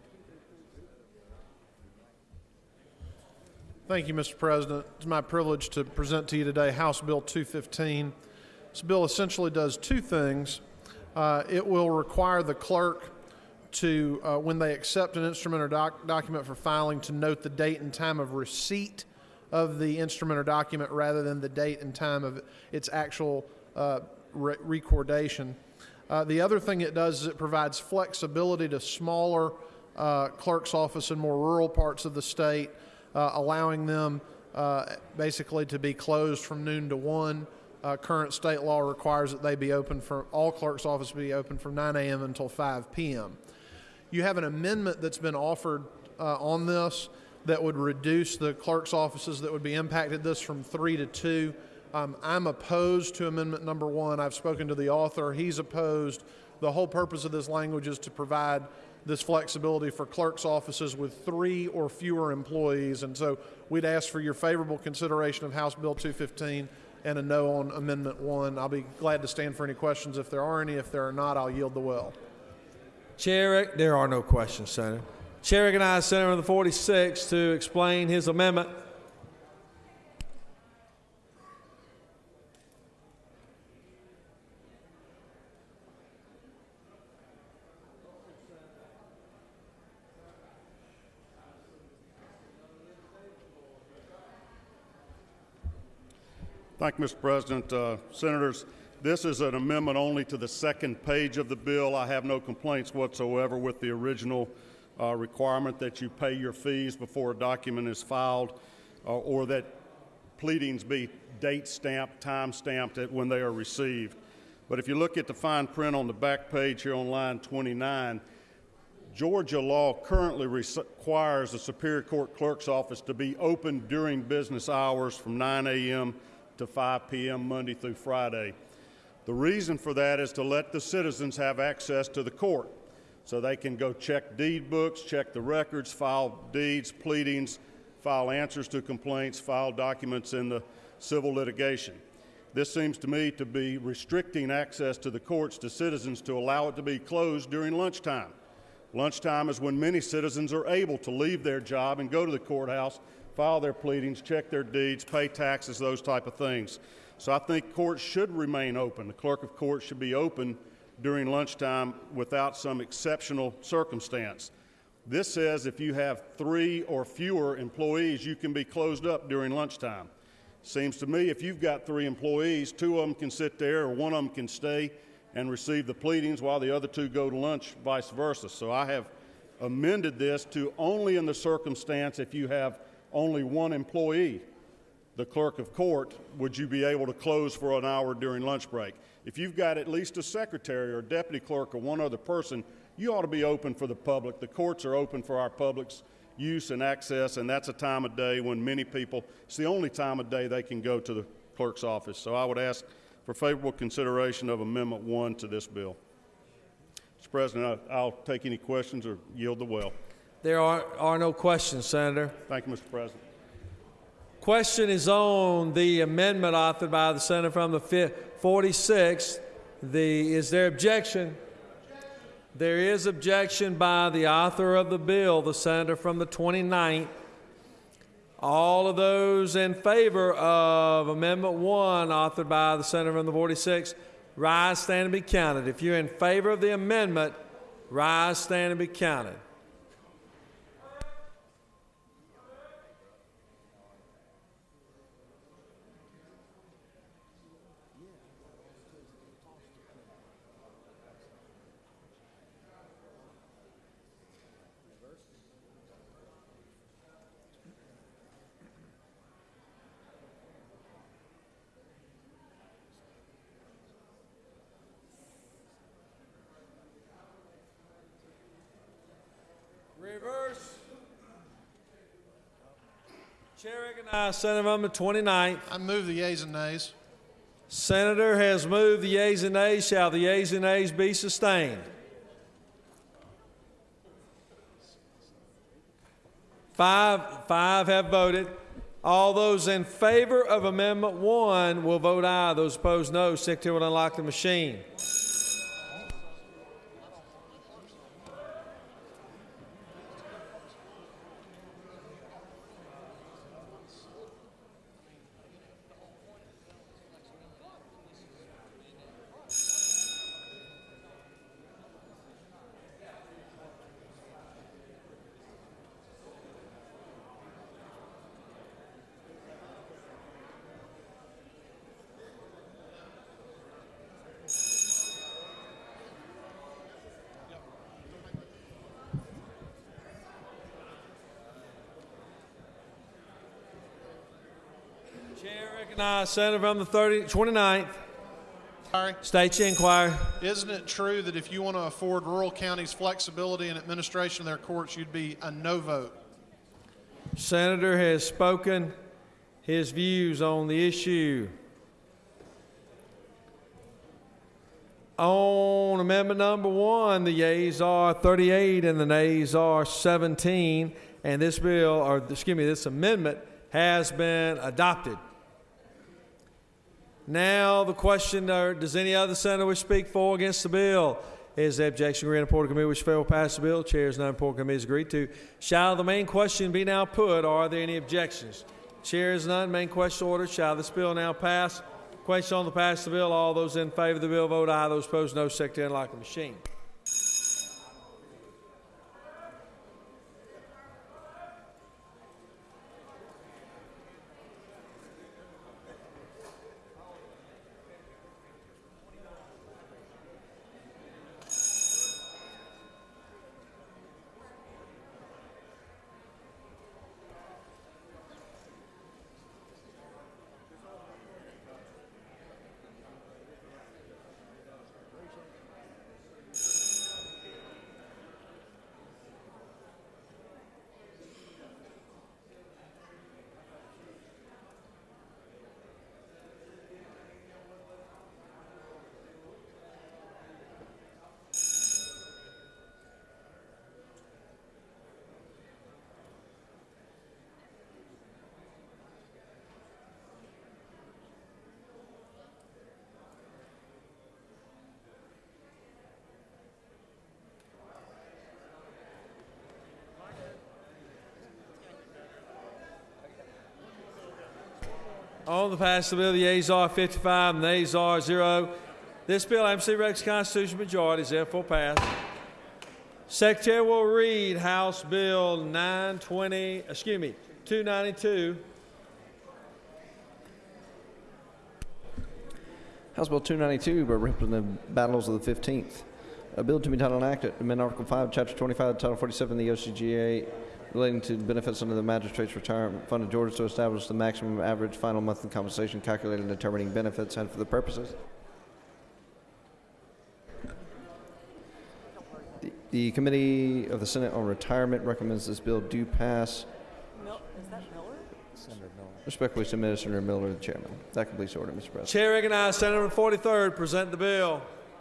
Thank you, Mr. President. It's my privilege to present to you today House Bill 215. This bill essentially does two things. It will require the clerk to, when they accept an instrument or document for filing, to note the date and time of receipt of the instrument or document rather than the date and time of its actual recordation. The other thing it does is it provides flexibility to smaller clerk's office in more rural parts of the state, allowing them basically to be closed from noon to 1. Current state law requires that they be open for all clerk's offices be open from 9 a.m. until 5 p.m. You have an amendment that's been offered on this that would reduce the clerk's offices that would be impacted this from 3 to 2. I'm opposed to amendment number 1. I've spoken to the author. He's opposed. The whole purpose of this language is to provide this flexibility for clerk's offices with 3 or fewer employees. And so we'd ask for your favorable consideration of House Bill 215 and a no on Amendment 1. I'll be glad to stand for any questions if there are any. If there are not, I'll yield the well. Chair, there are no questions, Senator. Chair recognizes Senator from the 46th to explain his amendment. Thank you, Mr. President. Senators, this is an amendment only to the second page of the bill. I have no complaints whatsoever with the original requirement that you pay your fees before a document is filed or that pleadings be date stamped, time stamped when they are received. But if you look at the fine print on the back page here on line 29, Georgia law currently requires the Superior Court Clerk's office to be open during business hours from 9 a.m. to 5 p.m. Monday through Friday. The reason for that is to let the citizens have access to the court so they can go check deed books, check the records, file deeds, pleadings, file answers to complaints, file documents in the civil litigation. This seems to me to be restricting access to the courts to citizens to allow it to be closed during lunchtime. Lunchtime is when many citizens are able to leave their job and go to the courthouse, file their pleadings, check their deeds, pay taxes, those type of things. So I think courts should remain open. The clerk of court should be open during lunchtime without some exceptional circumstance. This says if you have 3 or fewer employees, you can be closed up during lunchtime. Seems to me if you've got 3 employees, 2 of them can sit there or 1 of them can stay and receive the pleadings while the other 2 go to lunch, vice versa. So I have amended this to only in the circumstance if you have only 1 employee, the clerk of court, would you be able to close for an hour during lunch break. If you've got at least a secretary or a deputy clerk or 1 other person, you ought to be open for the public. The courts are open for our public's use and access, and that's a time of day when many people, it's the only time of day they can go to the clerk's office. So I would ask for favorable consideration of Amendment 1 to this bill. Mr. President, I'll take any questions or yield the well. There are no questions, Senator. Thank you, Mr. President. Question is on the amendment authored by the senator from the 46th. Is there objection? There is objection by the author of the bill, the senator from the 29th. All of those in favor of Amendment 1 authored by the senator from the 46th, rise, stand, and be counted. If you're in favor of the amendment, rise, stand, and be counted. Reverse. Chair recognizes Senator from the 29th. I move the yeas and nays. Senator has moved the yeas and nays. Shall the yeas and nays be sustained? Five have voted. All those in favor of Amendment 1 will vote aye. Those opposed, no. Secretary will unlock the machine. Senator from the 29th. Sorry. State your inquiry. Isn't it true that if you want to afford rural counties flexibility in administration of their courts, you'd be a no vote? Senator has spoken his views on the issue. On amendment number 1, the yeas are 38 and the nays are 17, and this this amendment has been adopted. Now the question, does any other senator wish to speak for or against the bill? Is the objection agreed and reported to committee which fail to pass the bill? Chair's none, report committee is agreed to. Shall the main question be now put? Are there any objections? Chair is none. Main question ordered. Shall this bill now pass? Question on the pass of the bill. All those in favor of the bill vote aye. Those opposed no. Secretary unlock the machine. On the pass of the bill, the yeas are 55 and the nays are 0. This bill, MC Rex Constitution majority, is therefore passed. Secretary will read House Bill 292. House Bill 292 by Representative Battles of the 15th. A bill to be titled and acted, amend Article 5, Chapter 25, Title 47 of the OCGA relating to benefits under the Magistrate's Retirement Fund of Georgia to establish the maximum average final monthly compensation calculated in determining benefits and for the purposes. The Committee of the Senate on Retirement recommends this bill do pass. Is that Miller? Senator Miller. Respectfully submitted, Senator Miller, the chairman. That completes the order, Mr. President. Chair recognizes Senator from the 43rd. Present the bill.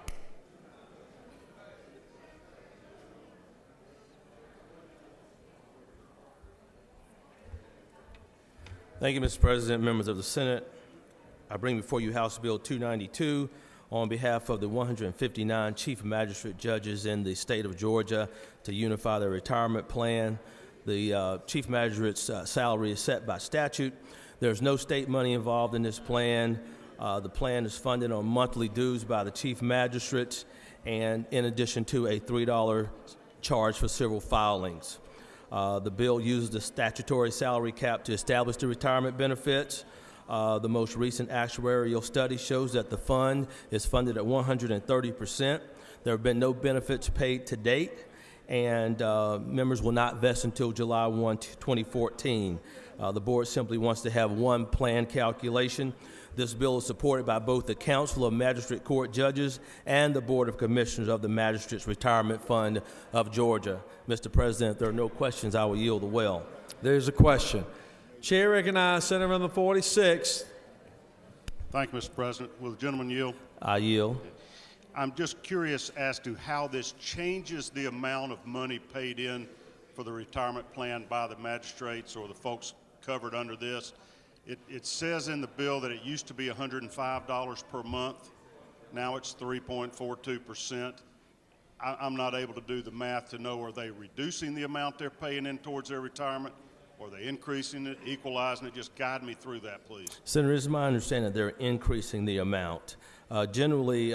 Thank you, Mr. President, members of the Senate. I bring before you House Bill 292 on behalf of the 159 Chief Magistrate judges in the state of Georgia to unify their retirement plan. The Chief Magistrate's salary is set by statute. There's no state money involved in this plan. The plan is funded on monthly dues by the Chief Magistrates, and in addition to a $3 charge for civil filings. The bill uses the statutory salary cap to establish the retirement benefits. The most recent actuarial study shows that the fund is funded at 130%. There have been no benefits paid to date, and members will not vest until July 1, 2014. The board simply wants to have one plan calculation. This bill is supported by both the Council of Magistrate Court Judges and the Board of Commissioners of the Magistrates Retirement Fund of Georgia. Mr. President, if there are no questions, I will yield the well. There's a question. Chair recognizes Senator from the 46th. Thank you, Mr. President. Will the gentleman yield? I yield. I'm just curious as to how this changes the amount of money paid in for the retirement plan by the magistrates or the folks covered under this. It says in the bill that it used to be $105 per month. Now it's 3.42%. I'm not able to do the math to know, are they reducing the amount they're paying in towards their retirement? Or are they increasing it, equalizing it? Just guide me through that, please. Senator, it's my understanding that they're increasing the amount. Generally,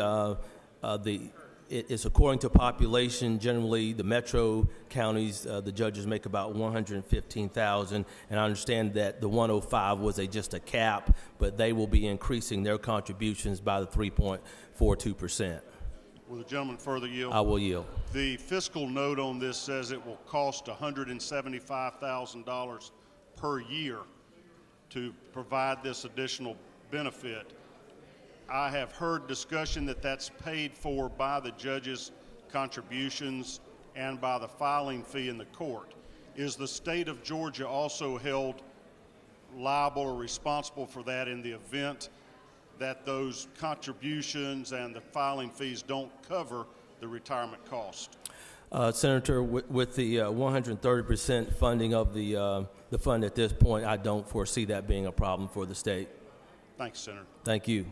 it's according to population. Generally, the metro counties, the judges make about $115,000, and I understand that the 105 was just a cap, but they will be increasing their contributions by the 3.42%. Will the gentleman further yield? I will yield. The fiscal note on this says it will cost $175,000 per year to provide this additional benefit. I have heard discussion that that's paid for by the judges' contributions and by the filing fee in the court. Is the state of Georgia also held liable or responsible for that in the event that those contributions and the filing fees don't cover the retirement cost? Senator, with the 130% funding of the fund at this point, I don't foresee that being a problem for the state. Thanks, Senator. Thank you.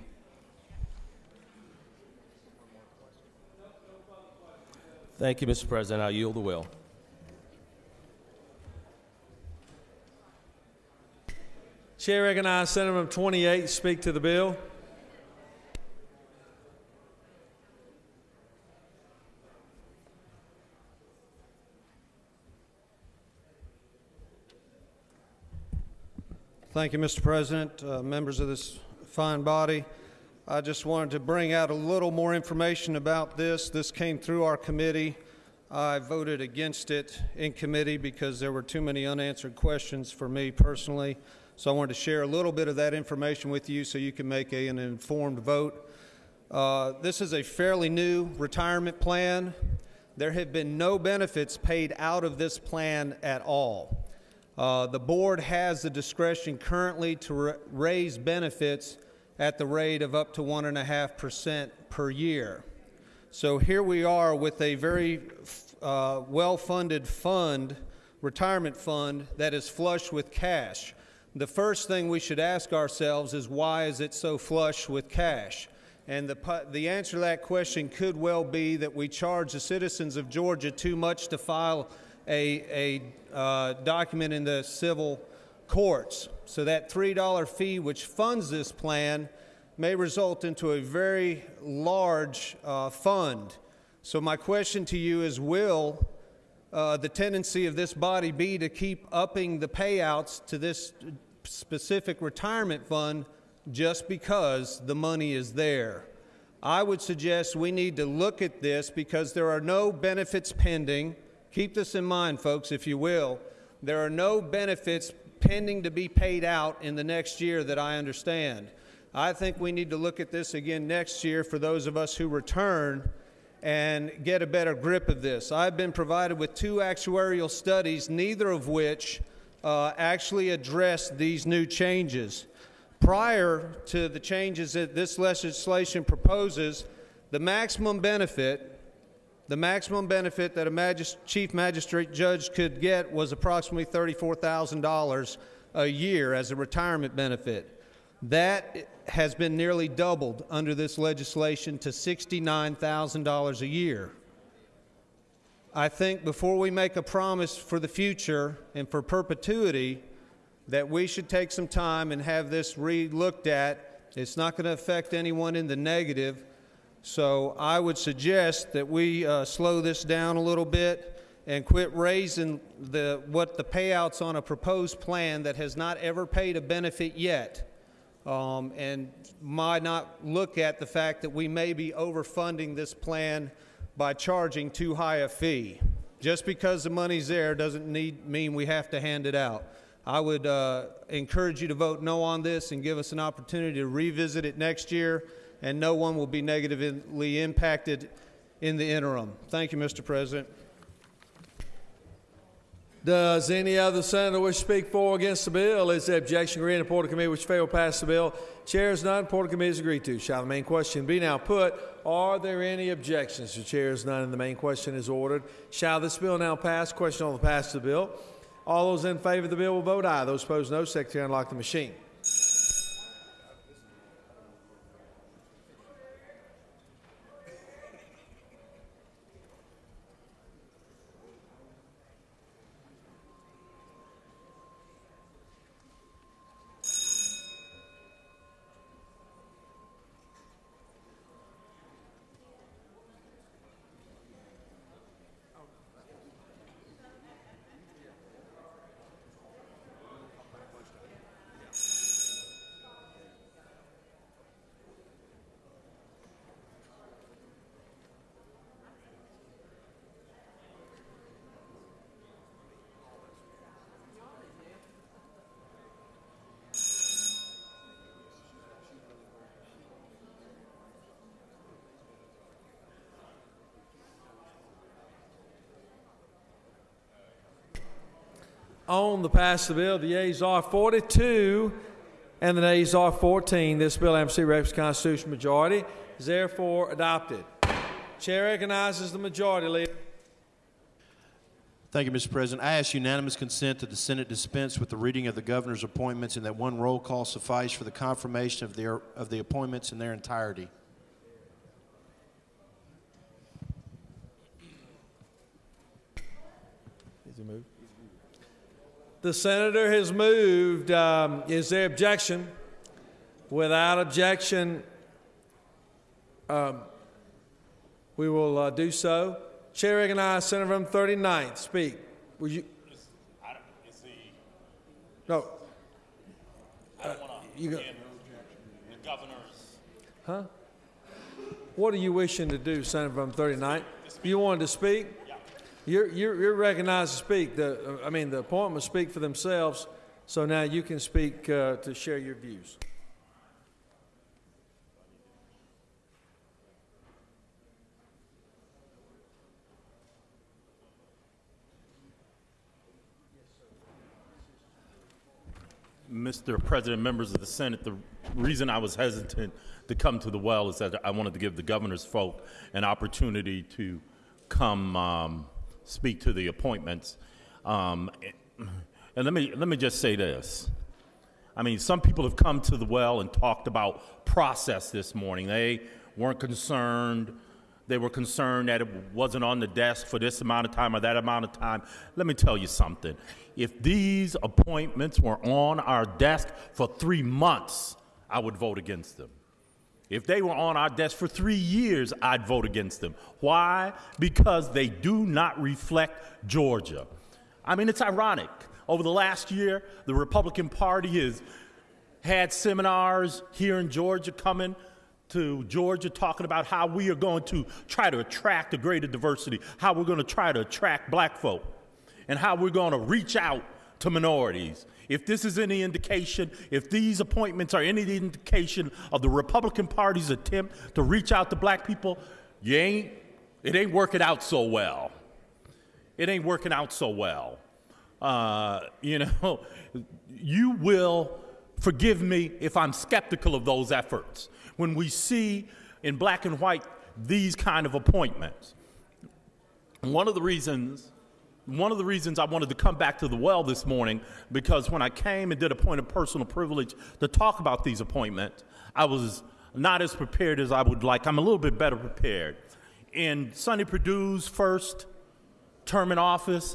Thank you, Mr. President. I yield the will. Chair recognizes Senator from 28 to speak to the bill. Thank you, Mr. President, members of this fine body. I just wanted to bring out a little more information about this. This came through our committee. I voted against it in committee because there were too many unanswered questions for me personally. So I wanted to share a little bit of that information with you so you can make an informed vote. This is a fairly new retirement plan. There have been no benefits paid out of this plan at all. The board has the discretion currently to raise benefits at the rate of up to 1.5% per year. So here we are with a very well-funded fund, retirement fund, that is flush with cash. The first thing we should ask ourselves is, why is it so flush with cash? And the answer to that question could well be that we charge the citizens of Georgia too much to file a document in the civil courts. So that $3 fee which funds this plan may result into a very large fund. So my question to you is, will the tendency of this body be to keep upping the payouts to this specific retirement fund just because the money is there? I would suggest we need to look at this because there are no benefits pending. Keep this in mind, folks, if you will. There are no benefits pending to be paid out in the next year that I understand. I think we need to look at this again next year for those of us who return and get a better grip of this. I've been provided with 2 actuarial studies, neither of which actually address these new changes. Prior to the changes that this legislation proposes, the maximum benefit that a chief magistrate judge could get was approximately $34,000 a year as a retirement benefit. That has been nearly doubled under this legislation to $69,000 a year. I think before we make a promise for the future and for perpetuity, that we should take some time and have this re-looked at. It's not going to affect anyone in the negative. So I would suggest that we slow this down a little bit and quit raising the payouts on a proposed plan that has not ever paid a benefit yet, and might not look at the fact that we may be overfunding this plan by charging too high a fee. Just because the money's there doesn't mean we have to hand it out. I would encourage you to vote no on this and give us an opportunity to revisit it next year, and no one will be negatively impacted in the interim. Thank you, Mr. President. Does any other senator wish to speak for or against the bill? Is the objection agreed and reported to committee which failed to pass the bill? Chair is none. Reported committee is agreed to. Shall the main question be now put? Are there any objections? The chair is none and the main question is ordered. Shall this bill now pass? Question on the passage of the bill. All those in favor of the bill will vote aye. Those opposed, no. Secretary, unlock the machine. On the pass of the bill, the yeas are 42, and the nays are 14. This bill having received the constitutional majority is therefore adopted. Chair recognizes the majority leader. Thank you, Mr. President. I ask unanimous consent that the Senate dispense with the reading of the governor's appointments and that one roll call suffice for the confirmation of the appointments in their entirety. The senator has moved. Is there objection? Without objection, we will do so. Chair recognizes Senator from 39th. Speak. Would you? No. I don't want to the governor's. Huh? What are you wishing to do, Senator from 39th? You wanted to speak? Yeah. You're recognized to speak. The appointments speak for themselves. So now you can speak to share your views. Mr. President, members of the Senate, the reason I was hesitant to come to the well is that I wanted to give the governor's folk an opportunity to come speak to the appointments. And let me just say this. I mean, some people have come to the well and talked about process this morning. They weren't concerned. They were concerned that it wasn't on the desk for this amount of time or that amount of time. Let me tell you something. If these appointments were on our desk for 3 months, I would vote against them. If they were on our desk for 3 years, I'd vote against them. Why? Because they do not reflect Georgia. I mean, it's ironic. Over the last year, the Republican Party has had seminars here in Georgia coming to Georgia talking about how we are going to try to attract a greater diversity, how we're going to try to attract black folk, and how we're going to reach out to minorities. If this is any indication, if these appointments are any indication of the Republican Party's attempt to reach out to black people, it ain't working out so well. It ain't working out so well. You will forgive me if I'm skeptical of those efforts. When we see in black and white these kind of appointments. One of the reasons I wanted to come back to the well this morning, because when I came and did a point of personal privilege to talk about these appointments, I was not as prepared as I would like. I'm a little bit better prepared. In Sonny Perdue's first term in office,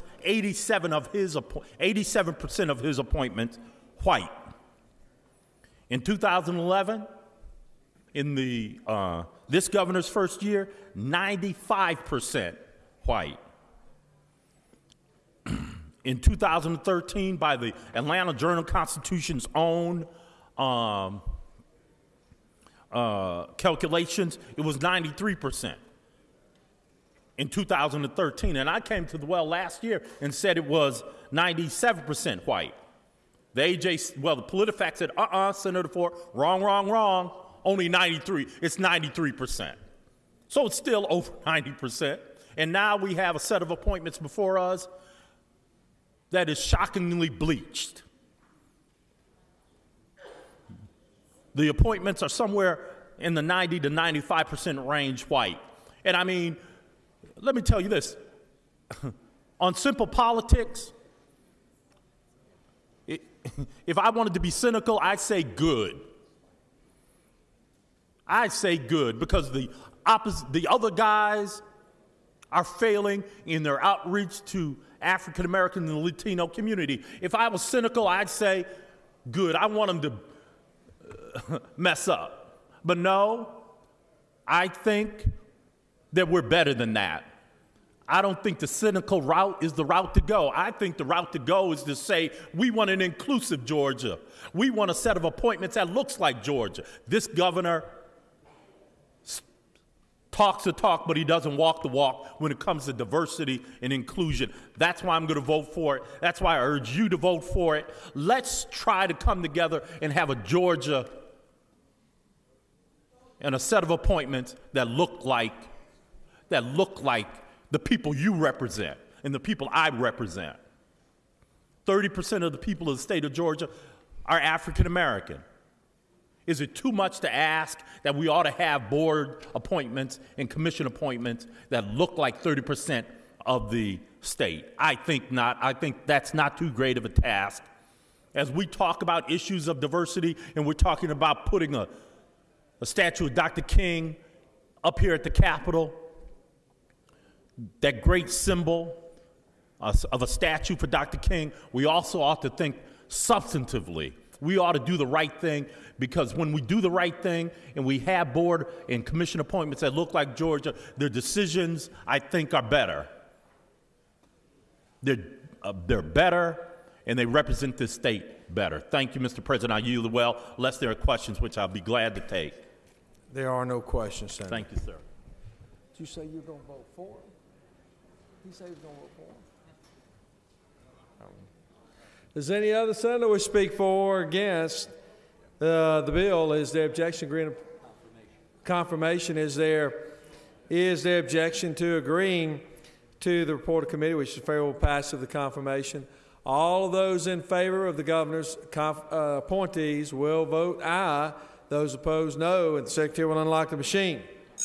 87% of his appointments white. In 2011, in this governor's first year, 95% white. In 2013, by the Atlanta Journal-Constitution's own calculations, it was 93%. In 2013, and I came to the well last year and said it was 97% white. The PolitiFact said, Senator Ford, wrong, only 93. It's 93%. So it's still over 90%. And now we have a set of appointments before us that is shockingly bleached. The appointments are somewhere in the 90 to 95% range white. And I mean, let me tell you this. On simple politics, if I wanted to be cynical, I'd say good. I'd say good, because the other guys are failing in their outreach to African American and Latino community. If I was cynical, I'd say good. I want them to mess up. But no, I think that we're better than that. I don't think the cynical route is the route to go. I think the route to go is to say we want an inclusive Georgia. We want a set of appointments that looks like Georgia. This governor talks the talk, but he doesn't walk the walk when it comes to diversity and inclusion. That's why I'm going to vote for it. That's why I urge you to vote for it. Let's try to come together and have a Georgia and a set of appointments that look like the people you represent and the people I represent. 30% of the people of the state of Georgia are African American. Is it too much to ask that we ought to have board appointments and commission appointments that look like 30% of the state? I think not. I think that's not too great of a task. As we talk about issues of diversity, and we're talking about putting a statue of Dr. King up here at the Capitol, that great symbol of a statue for Dr. King, we also ought to think substantively. We ought to do the right thing, because when we do the right thing and we have board and commission appointments that look like Georgia, their decisions, I think, are better. They're better, and they represent this state better. Thank you, Mr. President. I yield well, unless there are questions, which I'll be glad to take. There are no questions, Senator. Thank you, sir. Did you say you're going to vote for him? He said he was going to vote for him. Does any other senator wish to speak for or against the bill? Is there objection? Confirmation. Is there objection to agreeing to the report of committee, which is favorable passage of the confirmation? All of those in favor of the governor's appointees will vote aye. Those opposed, no. And the secretary will unlock the machine.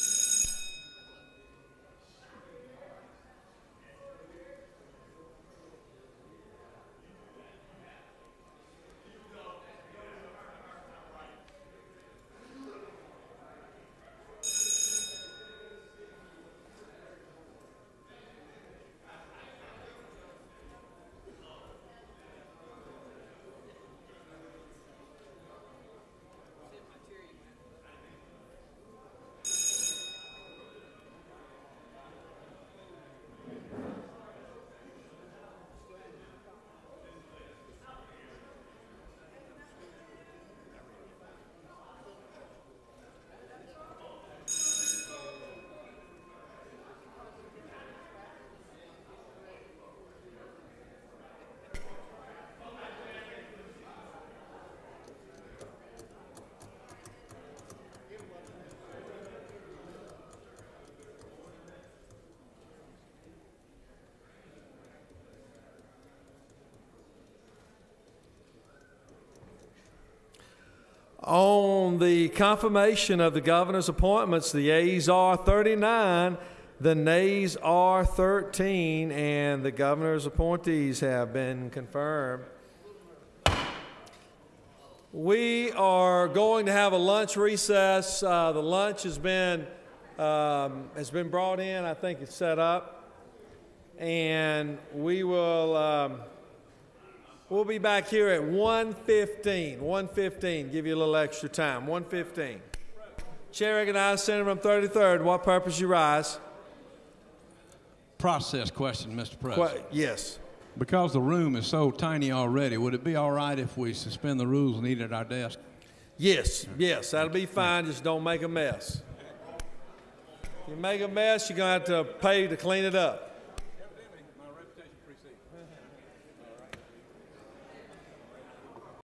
On the confirmation of the governor's appointments, the yeas are 39, the nays are 13, and the governor's appointees have been confirmed. We are going to have a lunch recess. The lunch has been brought in. I think it's set up, and we will. We'll be back here at 1:15. 1:15. Give you a little extra time. 1:15. Chair recognizes Senator from 33rd. What purpose you rise? Process question, Mr. President. Yes. Because the room is so tiny already, would it be all right if we suspend the rules and eat at our desk? Yes. Yes. That'll be fine. Just don't make a mess. If you make a mess, you're going to have to pay to clean it up.